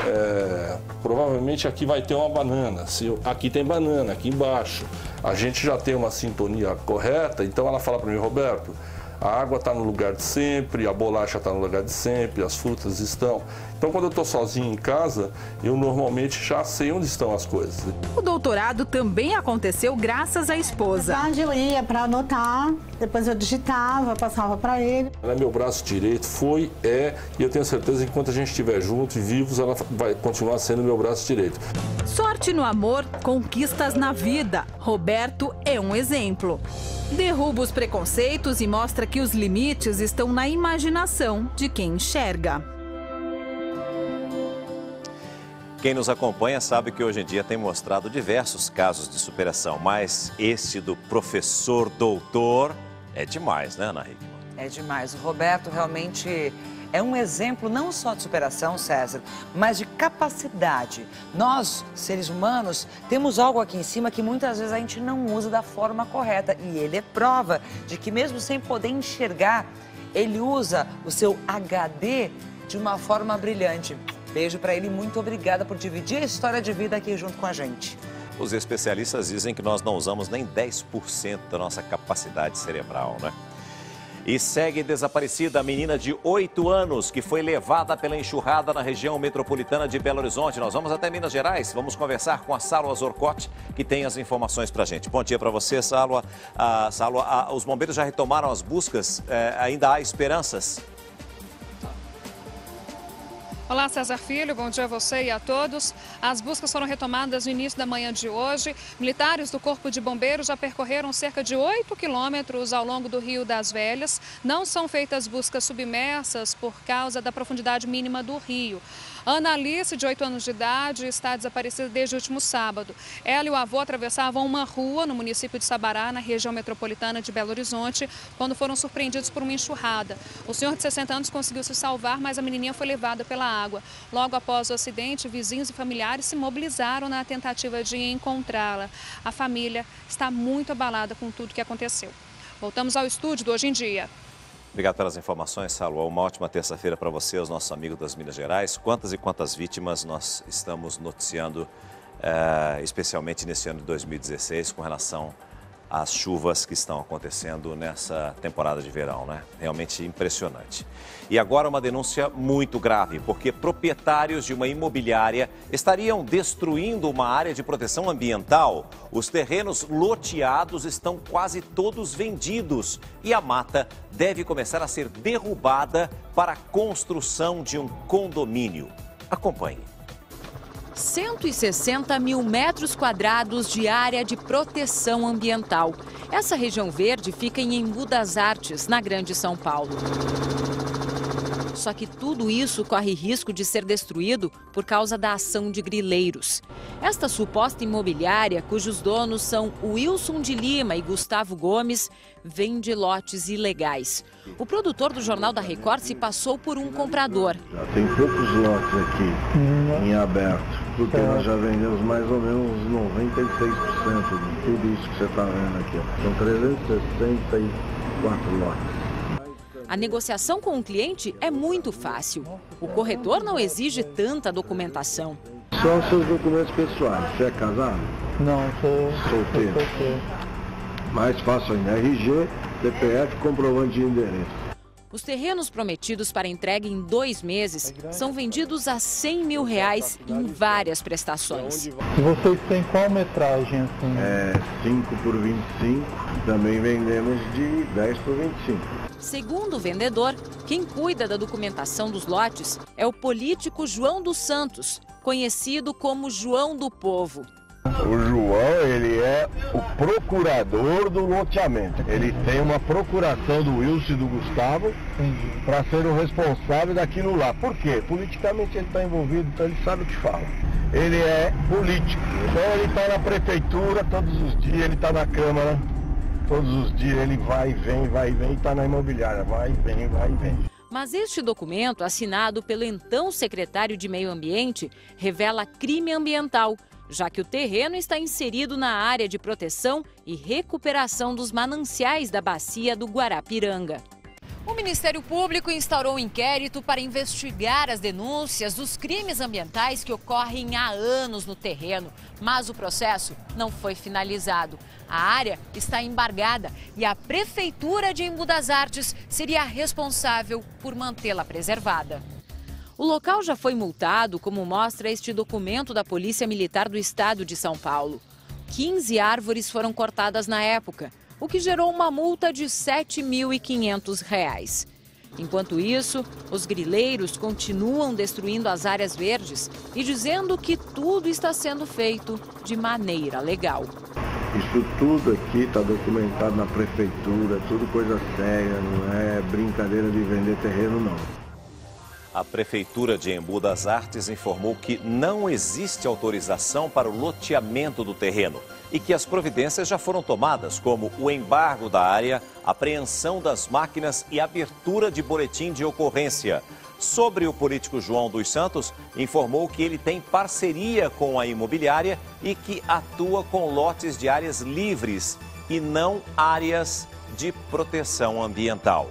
É, provavelmente aqui vai ter uma banana. Se eu, aqui tem banana, aqui embaixo. A gente já tem uma sintonia correta, então ela fala para mim, Roberto, a água está no lugar de sempre, a bolacha está no lugar de sempre, as frutas estão. Então, quando eu estou sozinho em casa, eu normalmente já sei onde estão as coisas. O doutorado também aconteceu graças à esposa. Na verdade, eu ia para anotar, depois eu digitava, passava para ele. Ela é meu braço direito, foi, é, e eu tenho certeza que enquanto a gente estiver junto e vivos, ela vai continuar sendo meu braço direito. Sorte no amor, conquistas na vida. Roberto é um exemplo. Derruba os preconceitos e mostra que os limites estão na imaginação de quem enxerga. Quem nos acompanha sabe que hoje em dia tem mostrado diversos casos de superação, mas este do professor doutor é demais, né, Ana Hickman? É demais. O Roberto realmente é um exemplo não só de superação, César, mas de capacidade. Nós, seres humanos, temos algo aqui em cima que muitas vezes a gente não usa da forma correta. E ele é prova de que mesmo sem poder enxergar, ele usa o seu H D de uma forma brilhante. Beijo para ele, muito obrigada por dividir a história de vida aqui junto com a gente. Os especialistas dizem que nós não usamos nem dez por cento da nossa capacidade cerebral, né? E segue desaparecida a menina de oito anos que foi levada pela enxurrada na região metropolitana de Belo Horizonte. Nós vamos até Minas Gerais, vamos conversar com a Sálua Zorcotti, que tem as informações para a gente. Bom dia para você, Sálua. Ah, Sálua, ah, os bombeiros já retomaram as buscas, eh, ainda há esperanças? Olá, César Filho, bom dia a você e a todos. As buscas foram retomadas no início da manhã de hoje. Militares do Corpo de Bombeiros já percorreram cerca de oito quilômetros ao longo do Rio das Velhas. Não são feitas buscas submersas por causa da profundidade mínima do rio. Ana Alice, de oito anos de idade, está desaparecida desde o último sábado. Ela e o avô atravessavam uma rua no município de Sabará, na região metropolitana de Belo Horizonte, quando foram surpreendidos por uma enxurrada. O senhor de sessenta anos conseguiu se salvar, mas a menininha foi levada pela água. Logo após o acidente, vizinhos e familiares se mobilizaram na tentativa de encontrá-la. A família está muito abalada com tudo que aconteceu. Voltamos ao estúdio do Hoje em Dia. Obrigado pelas informações, Sálua. Uma ótima terça-feira para você, os nossos amigos das Minas Gerais. Quantas e quantas vítimas nós estamos noticiando, eh, especialmente nesse ano de dois mil e dezesseis, com relação às chuvas que estão acontecendo nessa temporada de verão, né? Realmente impressionante. E agora uma denúncia muito grave, porque proprietários de uma imobiliária estariam destruindo uma área de proteção ambiental. Os terrenos loteados estão quase todos vendidos e a mata deve começar a ser derrubada para a construção de um condomínio. Acompanhe. cento e sessenta mil metros quadrados de área de proteção ambiental. Essa região verde fica em Embu das Artes, na Grande São Paulo. Só que tudo isso corre risco de ser destruído por causa da ação de grileiros. Esta suposta imobiliária, cujos donos são Wilson de Lima e Gustavo Gomes, vende lotes ilegais. O produtor do Jornal da Record se passou por um comprador. Já tem poucos lotes aqui em aberto, porque nós já vendemos mais ou menos noventa e seis por cento de tudo isso que você está vendo aqui. São trezentos e sessenta e quatro lotes. A negociação com o cliente é muito fácil. O corretor não exige tanta documentação. Só os seus documentos pessoais. Você é casado? Não, sou solteiro. Sou solteiro. Mais fácil ainda, R G, C P F, comprovante de endereço. Os terrenos prometidos para entrega em dois meses são vendidos a cem mil reais em várias prestações. E vocês têm qual metragem assim? É cinco por vinte e cinco, também vendemos de dez por vinte e cinco. Segundo o vendedor, quem cuida da documentação dos lotes é o político João dos Santos, conhecido como João do Povo. O João, ele é o procurador do loteamento. Ele tem uma procuração do Wilson e do Gustavo para ser o responsável daquilo lá. Por quê? Politicamente ele está envolvido, então ele sabe o que fala. Ele é político. Então ele está na prefeitura todos os dias, ele está na Câmara todos os dias, ele vai e vem, vai e vem, e está na imobiliária, vai e vem, vai e vem. Mas este documento, assinado pelo então secretário de Meio Ambiente, revela crime ambiental, já que o terreno está inserido na área de proteção e recuperação dos mananciais da bacia do Guarapiranga. O Ministério Público instaurou um inquérito para investigar as denúncias dos crimes ambientais que ocorrem há anos no terreno, mas o processo não foi finalizado. A área está embargada e a Prefeitura de Embu das Artes seria responsável por mantê-la preservada. O local já foi multado, como mostra este documento da Polícia Militar do Estado de São Paulo. quinze árvores foram cortadas na época, o que gerou uma multa de sete mil e quinhentos reais. Enquanto isso, os grileiros continuam destruindo as áreas verdes e dizendo que tudo está sendo feito de maneira legal. Isso tudo aqui está documentado na prefeitura, tudo coisa séria, não é brincadeira de vender terreno, não. A Prefeitura de Embu das Artes informou que não existe autorização para o loteamento do terreno e que as providências já foram tomadas, como o embargo da área, apreensão das máquinas e abertura de boletim de ocorrência. Sobre o político João dos Santos, informou que ele tem parceria com a imobiliária e que atua com lotes de áreas livres e não áreas de proteção ambiental.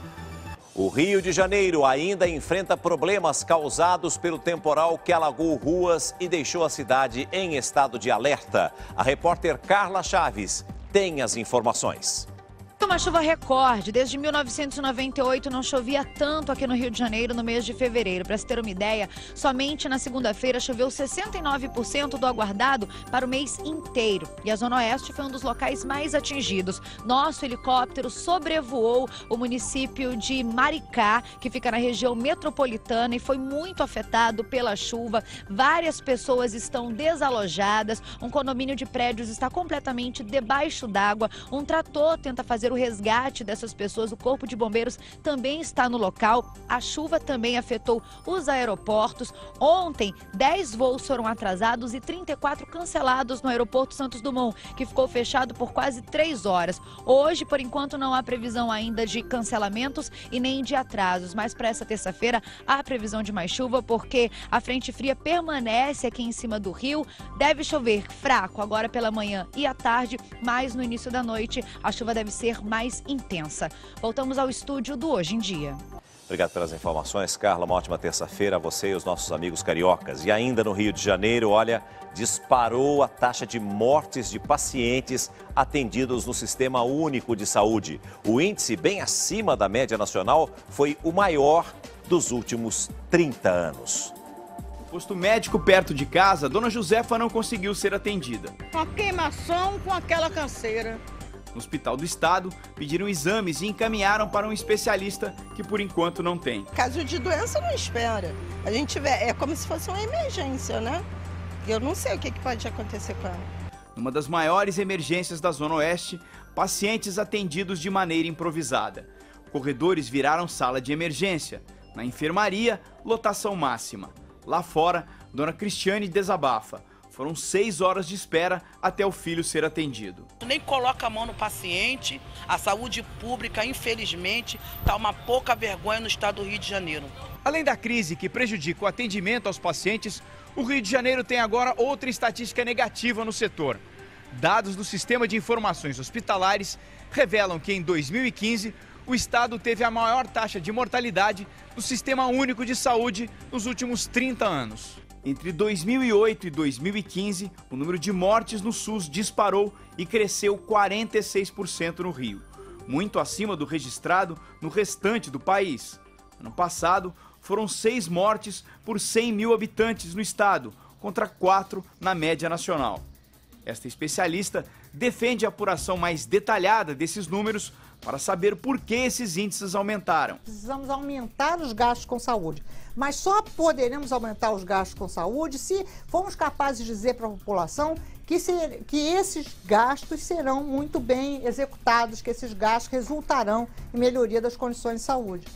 O Rio de Janeiro ainda enfrenta problemas causados pelo temporal que alagou ruas e deixou a cidade em estado de alerta. A repórter Carla Chaves tem as informações. Uma chuva recorde. Desde mil novecentos e noventa e oito não chovia tanto aqui no Rio de Janeiro no mês de fevereiro. Para se ter uma ideia, somente na segunda-feira choveu sessenta e nove por cento do aguardado para o mês inteiro. E a Zona Oeste foi um dos locais mais atingidos. Nosso helicóptero sobrevoou o município de Maricá, que fica na região metropolitana, e foi muito afetado pela chuva. Várias pessoas estão desalojadas. Um condomínio de prédios está completamente debaixo d'água. Um trator tenta fazer o resgate dessas pessoas. O Corpo de Bombeiros também está no local. A chuva também afetou os aeroportos. Ontem, dez voos foram atrasados e trinta e quatro cancelados no aeroporto Santos Dumont, que ficou fechado por quase três horas. Hoje, por enquanto, não há previsão ainda de cancelamentos e nem de atrasos, mas para essa terça-feira há previsão de mais chuva, porque a frente fria permanece aqui em cima do Rio. Deve chover fraco agora pela manhã e à tarde, mas no início da noite a chuva deve ser mais intensa. Voltamos ao estúdio do Hoje em Dia. Obrigado pelas informações, Carla. Uma ótima terça-feira a você e os nossos amigos cariocas. E ainda no Rio de Janeiro, olha, disparou a taxa de mortes de pacientes atendidos no Sistema Único de Saúde. O índice, bem acima da média nacional, foi o maior dos últimos trinta anos. Posto médico perto de casa, Dona Josefa não conseguiu ser atendida. Uma queimação com aquela canseira. No Hospital do Estado, pediram exames e encaminharam para um especialista que por enquanto não tem. Caso de doença não espera. A gente vê, é como se fosse uma emergência, né? Eu não sei o que pode acontecer com ela. Numa das maiores emergências da Zona Oeste, pacientes atendidos de maneira improvisada. Corredores viraram sala de emergência. Na enfermaria, lotação máxima. Lá fora, Dona Cristiane desabafa. Foram seis horas de espera até o filho ser atendido. Nem coloca a mão no paciente. A saúde pública, infelizmente, está uma pouca vergonha no estado do Rio de Janeiro. Além da crise que prejudica o atendimento aos pacientes, o Rio de Janeiro tem agora outra estatística negativa no setor. Dados do Sistema de Informações Hospitalares revelam que em dois mil e quinze, o estado teve a maior taxa de mortalidade do Sistema Único de Saúde nos últimos trinta anos. Entre dois mil e oito e dois mil e quinze, o número de mortes no SUS disparou e cresceu quarenta e seis por cento no Rio, muito acima do registrado no restante do país. Ano passado, foram seis mortes por cem mil habitantes no estado, contra quatro na média nacional. Esta especialista defende a apuração mais detalhada desses números para saber por que esses índices aumentaram. Precisamos aumentar os gastos com saúde, mas só poderemos aumentar os gastos com saúde se formos capazes de dizer para a população que, ser, que esses gastos serão muito bem executados, que esses gastos resultarão em melhoria das condições de saúde.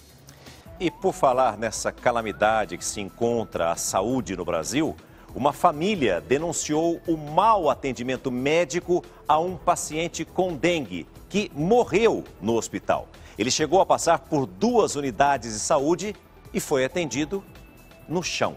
E por falar nessa calamidade que se encontra a saúde no Brasil, uma família denunciou o mau atendimento médico a um paciente com dengue, que morreu no hospital. Ele chegou a passar por duas unidades de saúde e foi atendido no chão.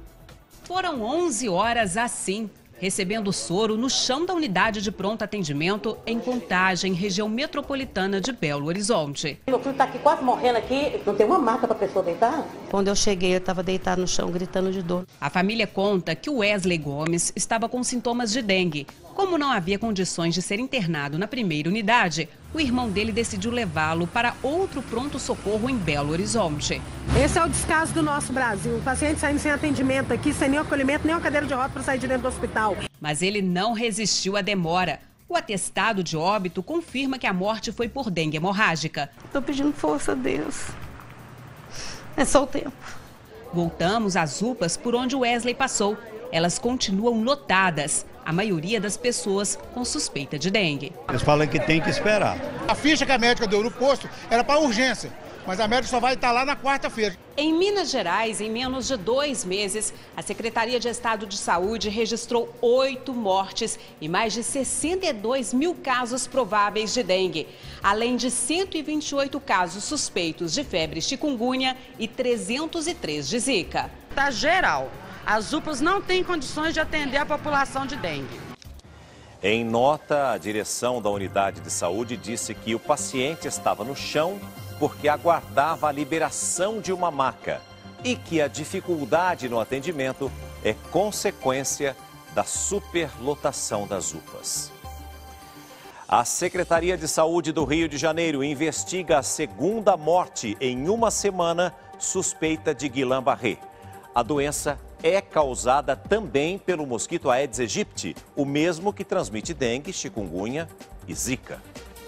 Foram onze horas assim, recebendo soro no chão da unidade de pronto atendimento em Contagem, região metropolitana de Belo Horizonte. Meu filho está aqui quase morrendo aqui, não tem uma maca para a pessoa deitar? Quando eu cheguei, eu estava deitado no chão, gritando de dor. A família conta que o Wesley Gomes estava com sintomas de dengue. Como não havia condições de ser internado na primeira unidade, o irmão dele decidiu levá-lo para outro pronto-socorro em Belo Horizonte. Esse é o descaso do nosso Brasil. O paciente saindo sem atendimento aqui, sem nenhum acolhimento, nem uma cadeira de roda para sair de dentro do hospital. Mas ele não resistiu à demora. O atestado de óbito confirma que a morte foi por dengue hemorrágica. Estou pedindo força a Deus. É só o tempo. Voltamos às U P As por onde o Wesley passou. Elas continuam lotadas. A maioria das pessoas com suspeita de dengue. Eles falam que tem que esperar. A ficha que a médica deu no posto era para urgência, mas a médica só vai estar lá na quarta-feira. Em Minas Gerais, em menos de dois meses, a Secretaria de Estado de Saúde registrou oito mortes e mais de sessenta e dois mil casos prováveis de dengue, além de cento e vinte e oito casos suspeitos de febre chikungunya e trezentos e três de zika. Está geral. As U P As não têm condições de atender a população de dengue. Em nota, a direção da unidade de saúde disse que o paciente estava no chão porque aguardava a liberação de uma maca e que a dificuldade no atendimento é consequência da superlotação das U P As. A Secretaria de Saúde do Rio de Janeiro investiga a segunda morte em uma semana suspeita de Guillain-Barré. A doença é causada também pelo mosquito Aedes aegypti, o mesmo que transmite dengue, chikungunya e zika.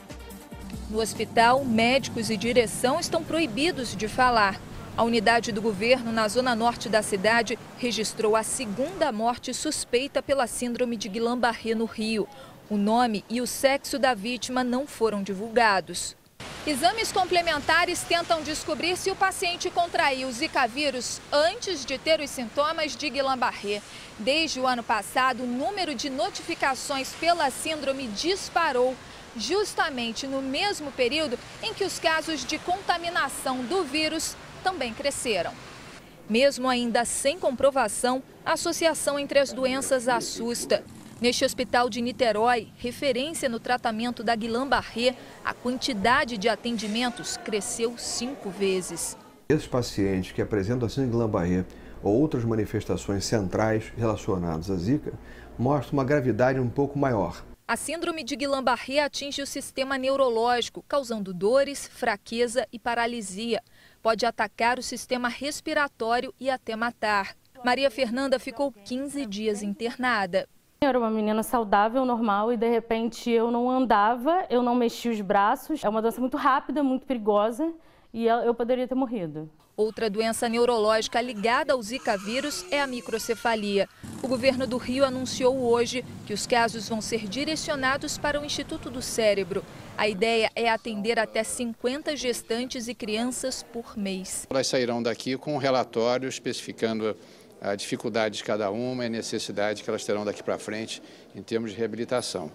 No hospital, médicos e direção estão proibidos de falar. A unidade do governo na zona norte da cidade registrou a segunda morte suspeita pela síndrome de Guillain-Barré no Rio. O nome e o sexo da vítima não foram divulgados. Exames complementares tentam descobrir se o paciente contraiu o Zika vírus antes de ter os sintomas de Guillain-Barré. Desde o ano passado, o número de notificações pela síndrome disparou, justamente no mesmo período em que os casos de contaminação do vírus também cresceram. Mesmo ainda sem comprovação, a associação entre as doenças assusta. Neste hospital de Niterói, referência no tratamento da Guillain-Barré, a quantidade de atendimentos cresceu cinco vezes. Esses pacientes que apresentam a síndrome de Guillain-Barré ou outras manifestações centrais relacionadas à Zika mostram uma gravidade um pouco maior. A síndrome de Guillain-Barré atinge o sistema neurológico, causando dores, fraqueza e paralisia. Pode atacar o sistema respiratório e até matar. Maria Fernanda ficou quinze dias internada. Eu era uma menina saudável, normal, e de repente eu não andava, eu não mexia os braços. É uma doença muito rápida, muito perigosa, e eu poderia ter morrido. Outra doença neurológica ligada ao Zika vírus é a microcefalia. O governo do Rio anunciou hoje que os casos vão ser direcionados para o Instituto do Cérebro. A ideia é atender até cinquenta gestantes e crianças por mês. Elas sairão daqui com um relatório especificando a dificuldade de cada uma e a necessidade que elas terão daqui para frente em termos de reabilitação.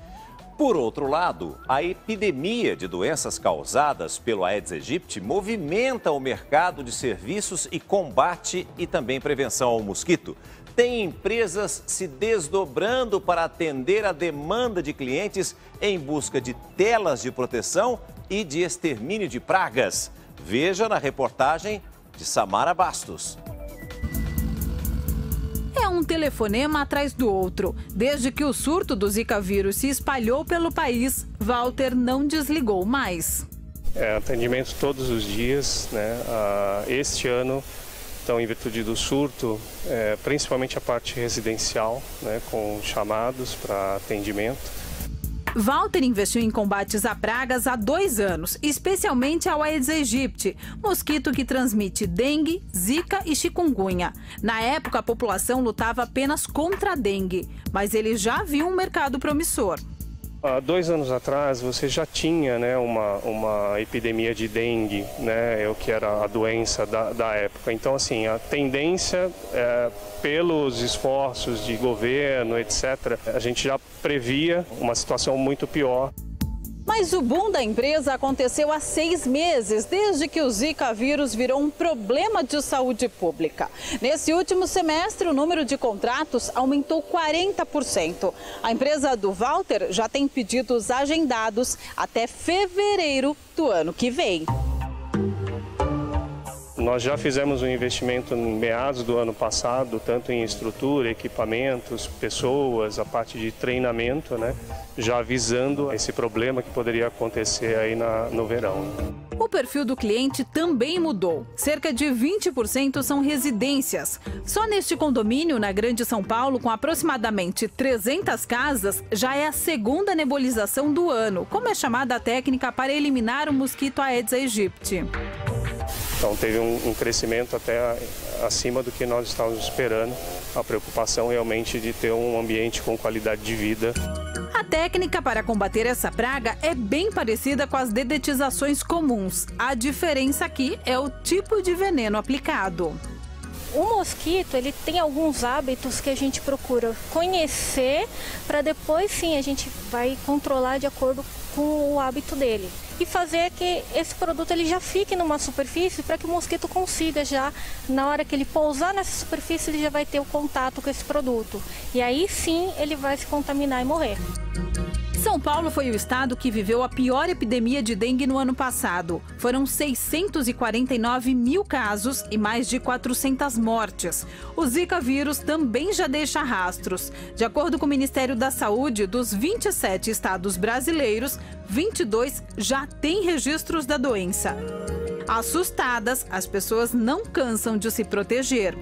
Por outro lado, a epidemia de doenças causadas pelo Aedes aegypti movimenta o mercado de serviços e combate e também prevenção ao mosquito. Tem empresas se desdobrando para atender a demanda de clientes em busca de telas de proteção e de extermínio de pragas. Veja na reportagem de Samara Bastos. É um telefonema atrás do outro. Desde que o surto do Zika vírus se espalhou pelo país, Walter não desligou mais. É, atendimento todos os dias, né? Ah, este ano, então, em virtude do surto, é, principalmente a parte residencial, né, com chamados para atendimento. Walter investiu em combates a pragas há dois anos, especialmente ao Aedes aegypti, mosquito que transmite dengue, zika e chikungunya. Na época, a população lutava apenas contra a dengue, mas ele já viu um mercado promissor. Há dois anos atrás, você já tinha, né, uma, uma epidemia de dengue, né, o que era a doença da, da época. Então, assim, a tendência, é, pelos esforços de governo, etcétera, a gente já previa uma situação muito pior. Mas o boom da empresa aconteceu há seis meses, desde que o Zika vírus virou um problema de saúde pública. Nesse último semestre, o número de contratos aumentou quarenta por cento. A empresa do Walter já tem pedidos agendados até fevereiro do ano que vem. Nós já fizemos um investimento em meados do ano passado, tanto em estrutura, equipamentos, pessoas, a parte de treinamento, né? Já avisando esse problema que poderia acontecer aí na, no verão. O perfil do cliente também mudou. Cerca de vinte por cento são residências. Só neste condomínio, na Grande São Paulo, com aproximadamente trezentas casas, já é a segunda nebulização do ano, como é chamada a técnica para eliminar o mosquito Aedes aegypti. Então teve um, um crescimento até acima do que nós estávamos esperando. A preocupação realmente de ter um ambiente com qualidade de vida. A técnica para combater essa praga é bem parecida com as dedetizações comuns. A diferença aqui é o tipo de veneno aplicado. O mosquito, ele tem alguns hábitos que a gente procura conhecer para depois sim a gente vai controlar de acordo com o hábito dele. E fazer que esse produto ele já fique numa superfície para que o mosquito consiga já, na hora que ele pousar nessa superfície, ele já vai ter o contato com esse produto. E aí sim ele vai se contaminar e morrer. São Paulo foi o estado que viveu a pior epidemia de dengue no ano passado. Foram seiscentos e quarenta e nove mil casos e mais de quatrocentas mortes. O Zika vírus também já deixa rastros. De acordo com o Ministério da Saúde, dos vinte e sete estados brasileiros, vinte e dois já têm registros da doença. Assustadas, as pessoas não cansam de se proteger.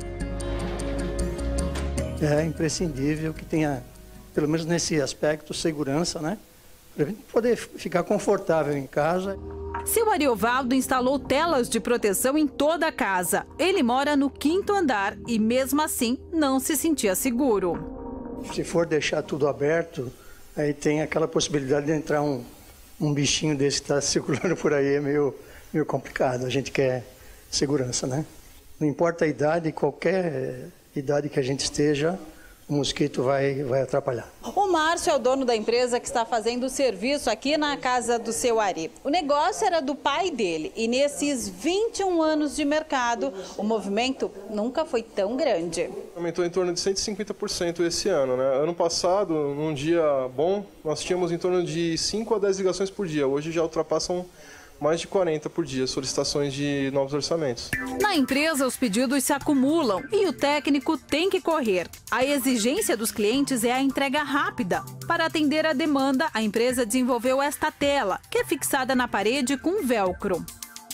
É imprescindível que tenha, pelo menos nesse aspecto, segurança, né? Para a gente poder ficar confortável em casa. Seu Ariovaldo instalou telas de proteção em toda a casa. Ele mora no quinto andar e, mesmo assim, não se sentia seguro. Se for deixar tudo aberto, aí tem aquela possibilidade de entrar um, um bichinho desse que está circulando por aí, é meio, meio complicado. A gente quer segurança, né? Não importa a idade, qualquer idade que a gente esteja, o mosquito vai, vai atrapalhar. O Márcio é o dono da empresa que está fazendo o serviço aqui na casa do seu Ari. O negócio era do pai dele e nesses vinte e um anos de mercado, o movimento nunca foi tão grande. Aumentou em torno de cento e cinquenta por cento esse ano, né? Ano passado, num dia bom, nós tínhamos em torno de cinco a dez ligações por dia. Hoje já ultrapassam mais de quarenta por dia, solicitações de novos orçamentos. Na empresa, os pedidos se acumulam e o técnico tem que correr. A exigência dos clientes é a entrega rápida. Para atender a demanda, a empresa desenvolveu esta tela, que é fixada na parede com velcro.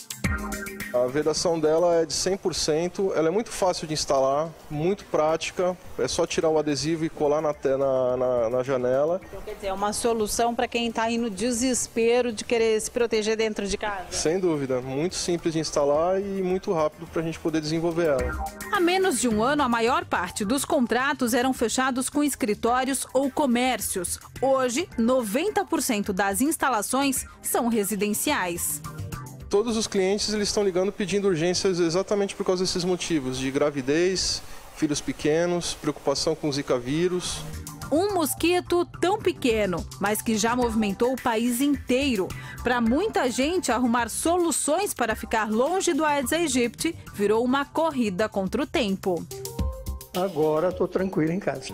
A vedação dela é de cem por cento, ela é muito fácil de instalar, muito prática, é só tirar o adesivo e colar na, na, na, na janela. Então, quer dizer, é uma solução para quem está aí no desespero de querer se proteger dentro de casa? Sem dúvida, muito simples de instalar e muito rápido para a gente poder desenvolver ela. Há menos de um ano, a maior parte dos contratos eram fechados com escritórios ou comércios. Hoje, noventa por cento das instalações são residenciais. Todos os clientes eles estão ligando pedindo urgências exatamente por causa desses motivos, de gravidez, filhos pequenos, preocupação com o Zika vírus. Um mosquito tão pequeno, mas que já movimentou o país inteiro. Para muita gente, arrumar soluções para ficar longe do Aedes aegypti virou uma corrida contra o tempo. Agora estou tranquilo em casa.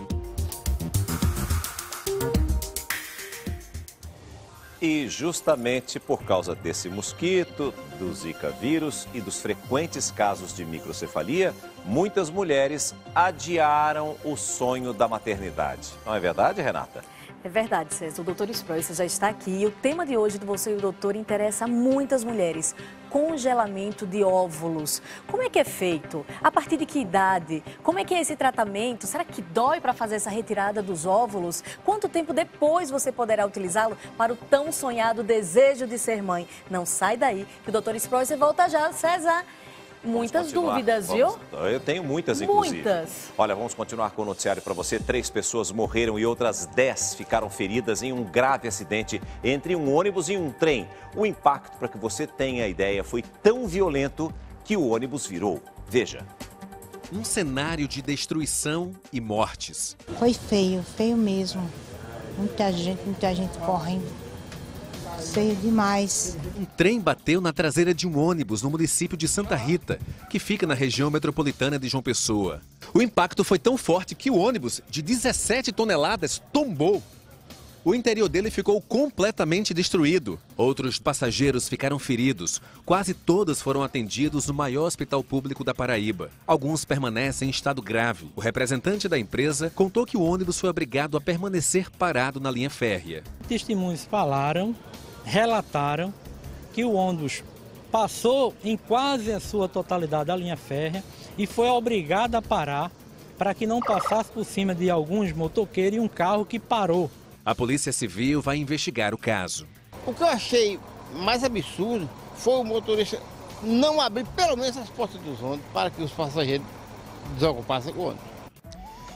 E justamente por causa desse mosquito, do Zika vírus e dos frequentes casos de microcefalia, muitas mulheres adiaram o sonho da maternidade. Não é verdade, Renata? É verdade, César. O doutor Sprois já está aqui e o tema de hoje do Você e o Doutor interessa a muitas mulheres. Congelamento de óvulos. Como é que é feito? A partir de que idade? Como é que é esse tratamento? Será que dói para fazer essa retirada dos óvulos? Quanto tempo depois você poderá utilizá-lo para o tão sonhado desejo de ser mãe? Não sai daí, que o doutor Sprois volta já, César. Muitas dúvidas, viu? Vamos, eu tenho muitas, inclusive. Muitas. Olha, vamos continuar com o noticiário para você. Três pessoas morreram e outras dez ficaram feridas em um grave acidente entre um ônibus e um trem. O impacto, para que você tenha ideia, foi tão violento que o ônibus virou. Veja. Um cenário de destruição e mortes. Foi feio, feio mesmo. Muita gente, muita gente correndo. Feio demais. Um trem bateu na traseira de um ônibus no município de Santa Rita, que fica na região metropolitana de João Pessoa. O impacto foi tão forte que o ônibus, de dezessete toneladas, tombou. O interior dele ficou completamente destruído. Outros passageiros ficaram feridos. Quase todos foram atendidos no maior hospital público da Paraíba. Alguns permanecem em estado grave. O representante da empresa contou que o ônibus foi obrigado a permanecer parado na linha férrea. Testemunhos falaram, relataram que o ônibus passou em quase a sua totalidade a linha férrea e foi obrigado a parar para que não passasse por cima de alguns motoqueiros e um carro que parou. A Polícia Civil vai investigar o caso. O que eu achei mais absurdo foi o motorista não abrir pelo menos as portas dos ônibus para que os passageiros desocupassem o ônibus.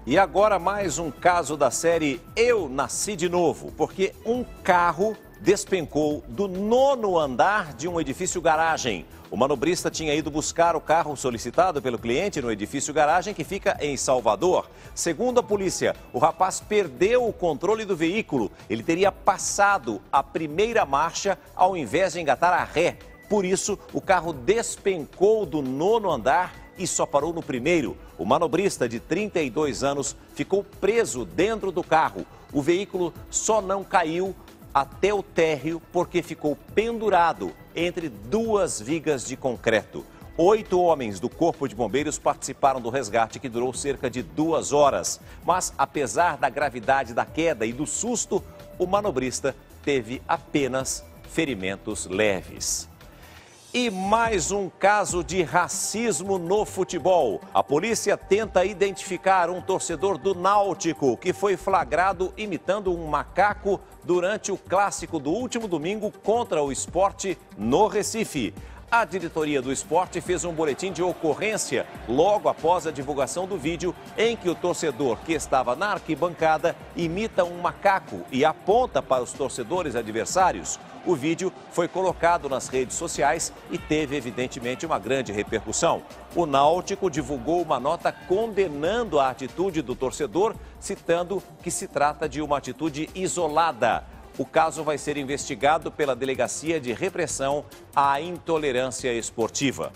E agora mais um caso da série Eu Nasci de Novo, porque um carro despencou do nono andar de um edifício garagem. O manobrista tinha ido buscar o carro solicitado pelo cliente no edifício garagem que fica em Salvador. Segundo a polícia, o rapaz perdeu o controle do veículo. Ele teria passado a primeira marcha ao invés de engatar a ré. Por isso, o carro despencou do nono andar e só parou no primeiro. O manobrista, de trinta e dois anos, ficou preso dentro do carro. O veículo só não caiu até o térreo porque ficou pendurado entre duas vigas de concreto. Oito homens do Corpo de Bombeiros participaram do resgate, que durou cerca de duas horas. Mas, apesar da gravidade da queda e do susto, o manobrista teve apenas ferimentos leves. E mais um caso de racismo no futebol. A polícia tenta identificar um torcedor do Náutico que foi flagrado imitando um macaco durante o clássico do último domingo contra o Sport no Recife. A diretoria do Sport fez um boletim de ocorrência logo após a divulgação do vídeo em que o torcedor que estava na arquibancada imita um macaco e aponta para os torcedores adversários. O vídeo foi colocado nas redes sociais e teve, evidentemente, uma grande repercussão. O Náutico divulgou uma nota condenando a atitude do torcedor, citando que se trata de uma atitude isolada. O caso vai ser investigado pela Delegacia de Repressão à Intolerância Esportiva.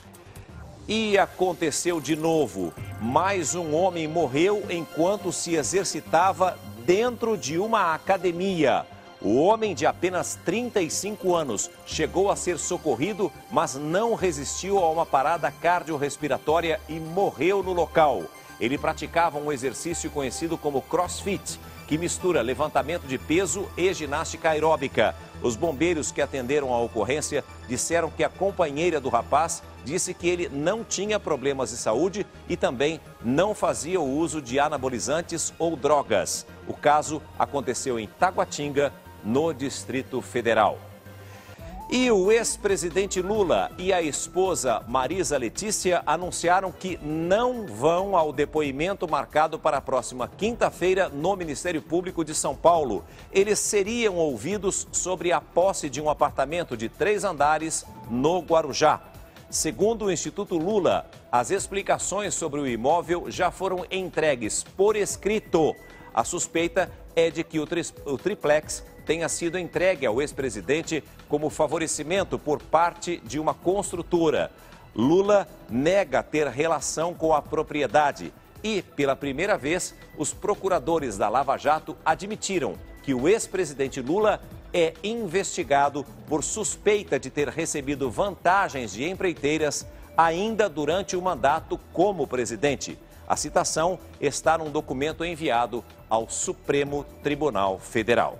E aconteceu de novo. Mais um homem morreu enquanto se exercitava dentro de uma academia. O homem, de apenas trinta e cinco anos, chegou a ser socorrido, mas não resistiu a uma parada cardiorrespiratória e morreu no local. Ele praticava um exercício conhecido como CrossFit, que mistura levantamento de peso e ginástica aeróbica. Os bombeiros que atenderam a ocorrência disseram que a companheira do rapaz disse que ele não tinha problemas de saúde e também não fazia o uso de anabolizantes ou drogas. O caso aconteceu em Taguatinga, no Distrito Federal. E o ex-presidente Lula e a esposa Marisa Letícia anunciaram que não vão ao depoimento marcado para a próxima quinta-feira no Ministério Público de São Paulo. Eles seriam ouvidos sobre a posse de um apartamento de três andares no Guarujá. Segundo o Instituto Lula, as explicações sobre o imóvel já foram entregues por escrito. A suspeita é de que o, tri o triplex tenha sido entregue ao ex-presidente como favorecimento por parte de uma construtora. Lula nega ter relação com a propriedade e, pela primeira vez, os procuradores da Lava Jato admitiram que o ex-presidente Lula é investigado por suspeita de ter recebido vantagens de empreiteiras ainda durante o mandato como presidente. A citação está num documento enviado ao Supremo Tribunal Federal.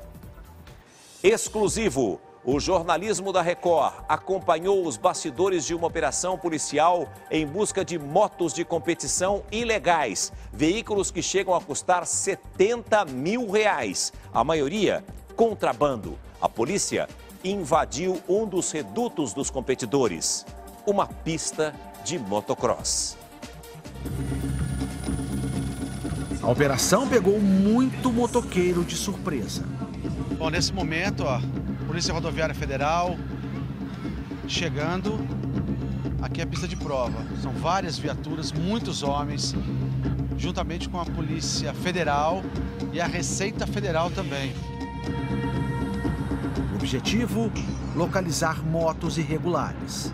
Exclusivo. O jornalismo da Record acompanhou os bastidores de uma operação policial em busca de motos de competição ilegais. Veículos que chegam a custar setenta mil reais. A maioria, contrabando. A polícia invadiu um dos redutos dos competidores. Uma pista de motocross. A operação pegou muito motoqueiro de surpresa. Bom, nesse momento, ó, Polícia Rodoviária Federal chegando. Aqui é a pista de prova. São várias viaturas, muitos homens, juntamente com a Polícia Federal e a Receita Federal também. O objetivo, localizar motos irregulares.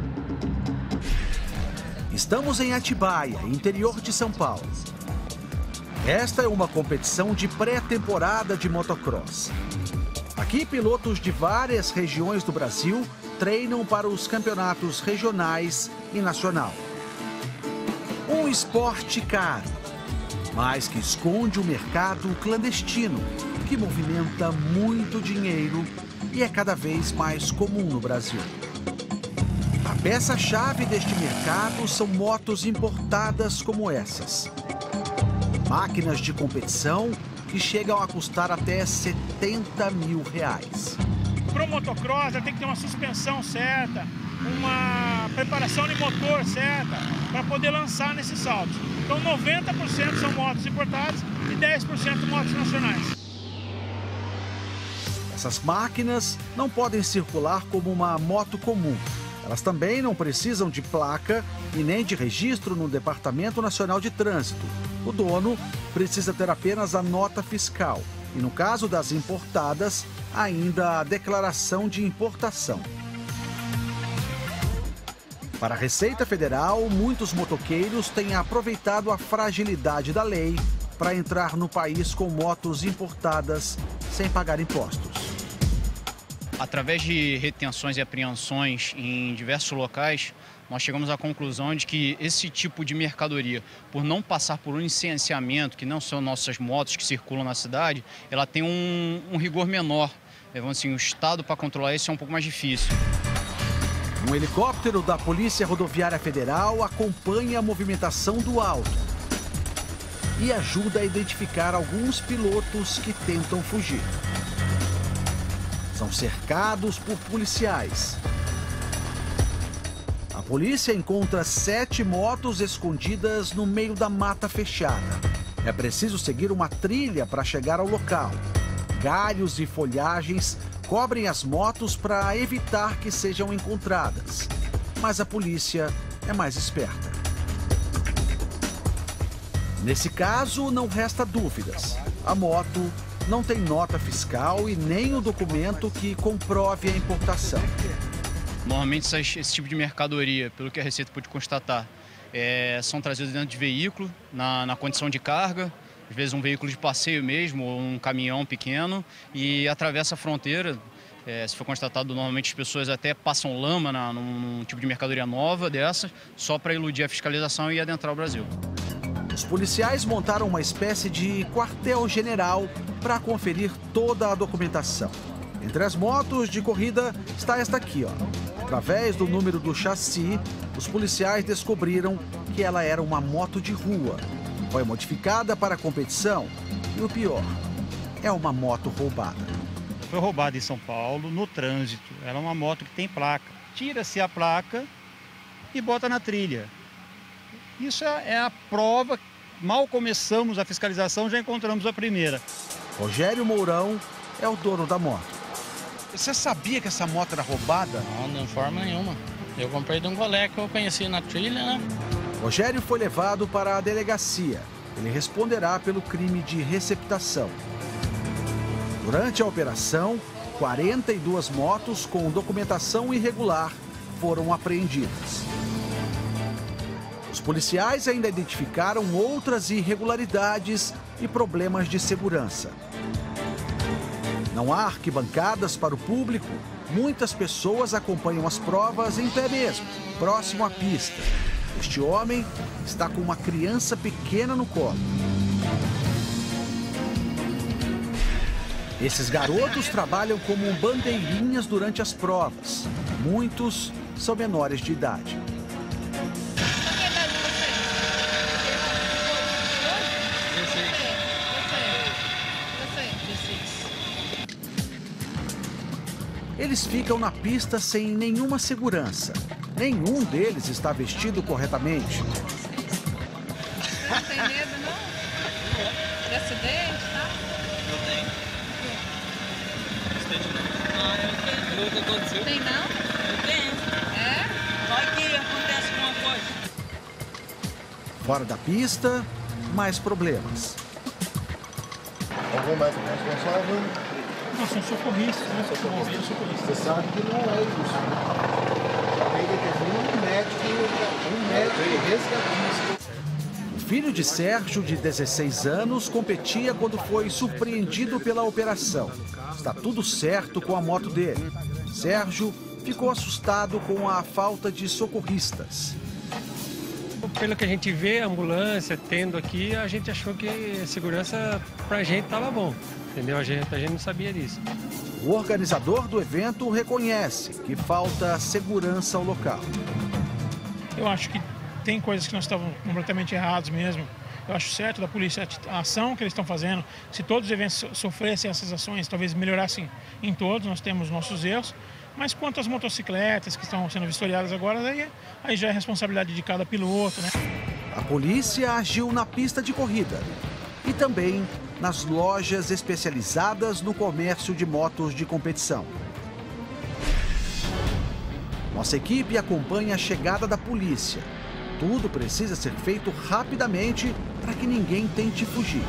Estamos em Atibaia, interior de São Paulo. Esta é uma competição de pré-temporada de motocross. Aqui, pilotos de várias regiões do Brasil treinam para os campeonatos regionais e nacional. Um esporte caro, mas que esconde um mercado clandestino que movimenta muito dinheiro e é cada vez mais comum no Brasil. A peça-chave deste mercado são motos importadas como essas. Máquinas de competição que chegam a custar até setenta mil reais. Para o motocross, tem que ter uma suspensão certa, uma preparação de motor certa, para poder lançar nesses saltos. Então noventa por cento são motos importadas e dez por cento motos nacionais. Essas máquinas não podem circular como uma moto comum. Elas também não precisam de placa e nem de registro no Departamento Nacional de Trânsito. O dono precisa ter apenas a nota fiscal e, no caso das importadas, ainda a declaração de importação. Para a Receita Federal, muitos motoqueiros têm aproveitado a fragilidade da lei para entrar no país com motos importadas sem pagar impostos. Através de retenções e apreensões em diversos locais, nós chegamos à conclusão de que esse tipo de mercadoria, por não passar por um licenciamento, que não são nossas motos que circulam na cidade, ela tem um, um rigor menor. Vamos assim, o Estado para controlar isso é um pouco mais difícil. Um helicóptero da Polícia Rodoviária Federal acompanha a movimentação do auto e ajuda a identificar alguns pilotos que tentam fugir. São cercados por policiais. A polícia encontra sete motos escondidas no meio da mata fechada. É preciso seguir uma trilha para chegar ao local. Galhos e folhagens cobrem as motos para evitar que sejam encontradas. Mas a polícia é mais esperta. Nesse caso, não resta dúvidas. A moto não tem nota fiscal e nem o documento que comprove a importação. Normalmente essas, esse tipo de mercadoria, pelo que a Receita pôde constatar, é, são trazidos dentro de veículo, na, na condição de carga, às vezes um veículo de passeio mesmo, ou um caminhão pequeno, e atravessa a fronteira. É, se for constatado, normalmente as pessoas até passam lama na, num, num tipo de mercadoria nova dessa, só para iludir a fiscalização e adentrar o Brasil. Os policiais montaram uma espécie de quartel-general para conferir toda a documentação. Entre as motos de corrida está esta aqui, ó. Através do número do chassi, os policiais descobriram que ela era uma moto de rua. Foi modificada para competição e o pior, é uma moto roubada. Foi roubada em São Paulo, no trânsito. Ela é uma moto que tem placa. Tira-se a placa e bota na trilha. Isso é a prova. Mal começamos a fiscalização, já encontramos a primeira. Rogério Mourão é o dono da moto. Você sabia que essa moto era roubada? Não, de forma nenhuma. Eu comprei de um colega que eu conheci na trilha, né? Rogério foi levado para a delegacia. Ele responderá pelo crime de receptação. Durante a operação, quarenta e duas motos com documentação irregular foram apreendidas. Os policiais ainda identificaram outras irregularidades e problemas de segurança. Não há arquibancadas para o público. Muitas pessoas acompanham as provas em pé mesmo, próximo à pista. Este homem está com uma criança pequena no colo. Esses garotos trabalham como bandeirinhas durante as provas. Muitos são menores de idade. Eles ficam na pista sem nenhuma segurança. Nenhum deles está vestido corretamente. Não tem medo, não? De acidente, tá? Eu tenho. Acidente não. Ah, eu tenho. Nunca aconteceu. Tem não? Eu tenho. É? Vai que acontece alguma coisa. Fora da pista, mais problemas. Algum médico responsável? Não, são socorristas, né? Socorristas. socorristas. Você sabe que não é isso. A lei determina um médico, um médico resgatista. O filho de Sérgio, de dezesseis anos, competia quando foi surpreendido pela operação. Está tudo certo com a moto dele. Sérgio ficou assustado com a falta de socorristas. Pelo que a gente vê, a ambulância tendo aqui, a gente achou que a segurança pra gente estava bom. Entendeu? A gente, a gente não sabia disso. O organizador do evento reconhece que falta segurança ao local. Eu acho que tem coisas que nós estávamos completamente errados mesmo. Eu acho certo da polícia a ação que eles estão fazendo. Se todos os eventos sofressem essas ações, talvez melhorassem em todos, nós temos nossos erros. Mas quanto às motocicletas que estão sendo vistoriadas agora, aí, aí já é responsabilidade de cada piloto, né? A polícia agiu na pista de corrida e também nas lojas especializadas no comércio de motos de competição. Nossa equipe acompanha a chegada da polícia. Tudo precisa ser feito rapidamente para que ninguém tente fugir.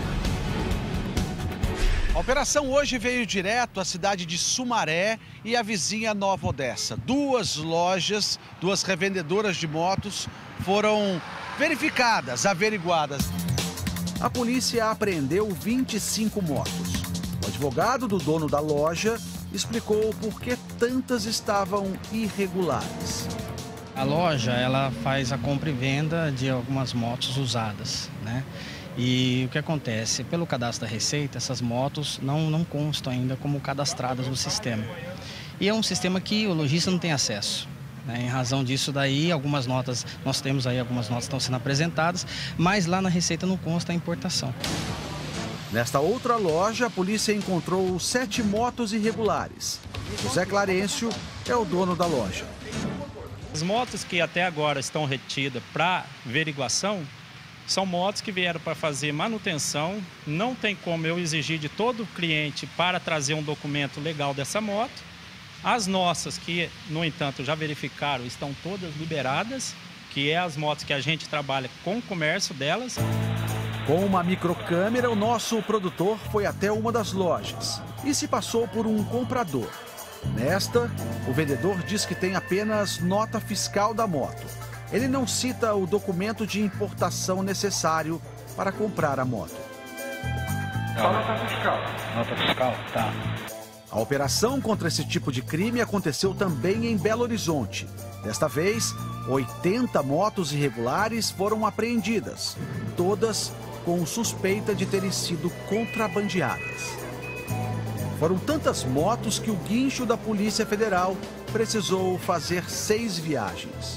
A operação hoje veio direto à cidade de Sumaré e à vizinha Nova Odessa. Duas lojas, duas revendedoras de motos foram verificadas, averiguadas. A polícia apreendeu vinte e cinco motos. O advogado do dono da loja explicou por que tantas estavam irregulares. A loja, ela faz a compra e venda de algumas motos usadas, né? E o que acontece? Pelo cadastro da Receita, essas motos não, não constam ainda como cadastradas no sistema. E é um sistema que o lojista não tem acesso. Né? Em razão disso daí, algumas notas, nós temos aí algumas notas que estão sendo apresentadas, mas lá na Receita não consta a importação. Nesta outra loja, a polícia encontrou sete motos irregulares. José Clarencio é o dono da loja. As motos que até agora estão retidas para averiguação são motos que vieram para fazer manutenção. Não tem como eu exigir de todo cliente para trazer um documento legal dessa moto. As nossas, que, no entanto, já verificaram, estão todas liberadas, que é as motos que a gente trabalha com o comércio delas. Com uma microcâmera, o nosso produtor foi até uma das lojas e se passou por um comprador. Nesta, o vendedor diz que tem apenas nota fiscal da moto. Ele não cita o documento de importação necessário para comprar a moto. Só nota fiscal. Nota fiscal, tá. A operação contra esse tipo de crime aconteceu também em Belo Horizonte. Desta vez, oitenta motos irregulares foram apreendidas, todas com suspeita de terem sido contrabandeadas. Foram tantas motos que o guincho da Polícia Federal precisou fazer seis viagens.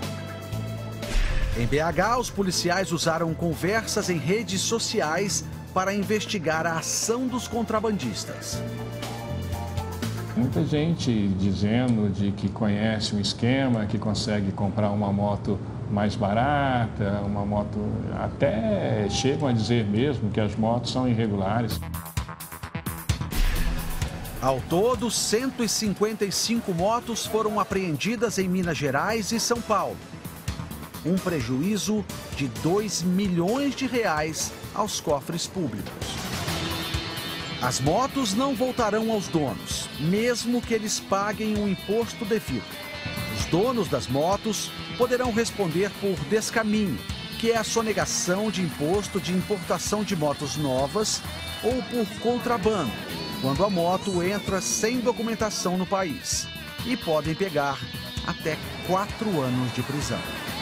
Em B H, os policiais usaram conversas em redes sociais para investigar a ação dos contrabandistas. Muita gente dizendo de que conhece um esquema, que consegue comprar uma moto mais barata, uma moto... Até chegam a dizer mesmo que as motos são irregulares. Ao todo, cento e cinquenta e cinco motos foram apreendidas em Minas Gerais e São Paulo. Um prejuízo de dois milhões de reais aos cofres públicos. As motos não voltarão aos donos, mesmo que eles paguem um imposto devido. Os donos das motos poderão responder por descaminho, que é a sonegação de imposto de importação de motos novas, ou por contrabando, quando a moto entra sem documentação no país. E podem pegar até quatro anos de prisão.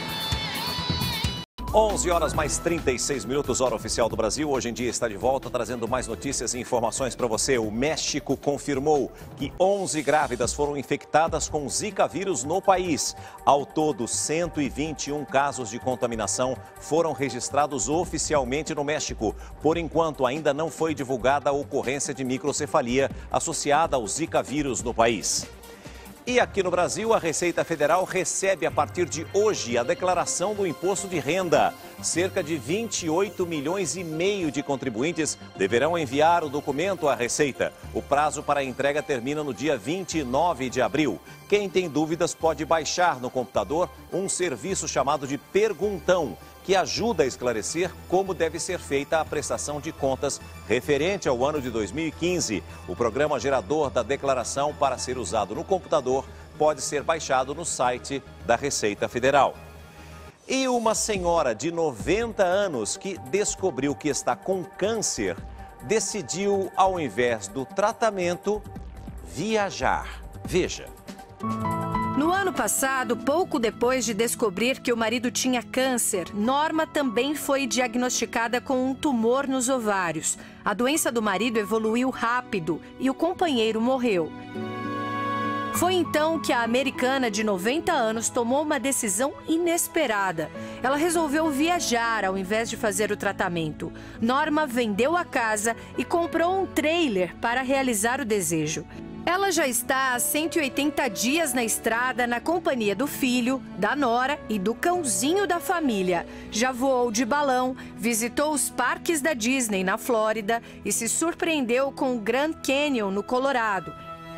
onze horas mais trinta e seis minutos, hora oficial do Brasil. Hoje em dia está de volta, trazendo mais notícias e informações para você. O México confirmou que onze grávidas foram infectadas com Zika vírus no país. Ao todo, cento e vinte e um casos de contaminação foram registrados oficialmente no México. Por enquanto, ainda não foi divulgada a ocorrência de microcefalia associada ao Zika vírus no país. E aqui no Brasil, a Receita Federal recebe a partir de hoje a declaração do imposto de renda. Cerca de vinte e oito milhões e meio de contribuintes deverão enviar o documento à Receita. O prazo para a entrega termina no dia vinte e nove de abril. Quem tem dúvidas pode baixar no computador um serviço chamado de Perguntão, que ajuda a esclarecer como deve ser feita a prestação de contas referente ao ano de dois mil e quinze. O programa gerador da declaração para ser usado no computador pode ser baixado no site da Receita Federal. E uma senhora de noventa anos que descobriu que está com câncer, decidiu, ao invés do tratamento, viajar. Veja. No ano passado, pouco depois de descobrir que o marido tinha câncer, Norma também foi diagnosticada com um tumor nos ovários. A doença do marido evoluiu rápido e o companheiro morreu. Foi então que a americana de noventa anos tomou uma decisão inesperada. Ela resolveu viajar ao invés de fazer o tratamento. Norma vendeu a casa e comprou um trailer para realizar o desejo. Ela já está há cento e oitenta dias na estrada na companhia do filho, da nora e do cãozinho da família. Já voou de balão, visitou os parques da Disney na Flórida e se surpreendeu com o Grand Canyon no Colorado.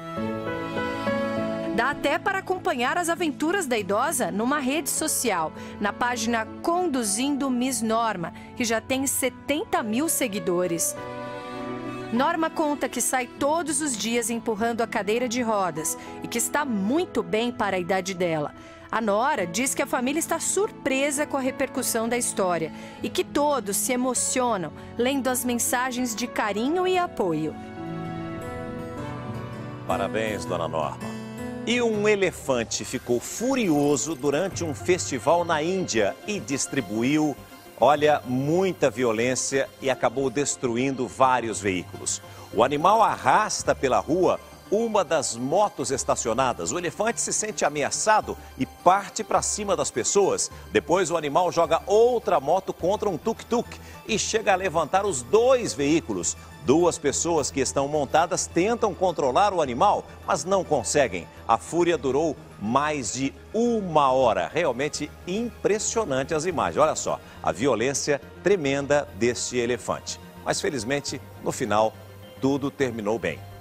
Dá até para acompanhar as aventuras da idosa numa rede social, na página Conduzindo Miss Norma, que já tem setenta mil seguidores. Norma conta que sai todos os dias empurrando a cadeira de rodas e que está muito bem para a idade dela. A nora diz que a família está surpresa com a repercussão da história e que todos se emocionam lendo as mensagens de carinho e apoio. Parabéns, dona Norma. E um elefante ficou furioso durante um festival na Índia e distribuiu, olha, muita violência e acabou destruindo vários veículos. O animal arrasta pela rua uma das motos estacionadas. O elefante se sente ameaçado e parte para cima das pessoas. Depois o animal joga outra moto contra um tuk-tuk e chega a levantar os dois veículos. Duas pessoas que estão montadas tentam controlar o animal, mas não conseguem. A fúria durou mais de uma hora. Realmente impressionante as imagens. Olha só, a violência tremenda deste elefante. Mas felizmente, no final, tudo terminou bem.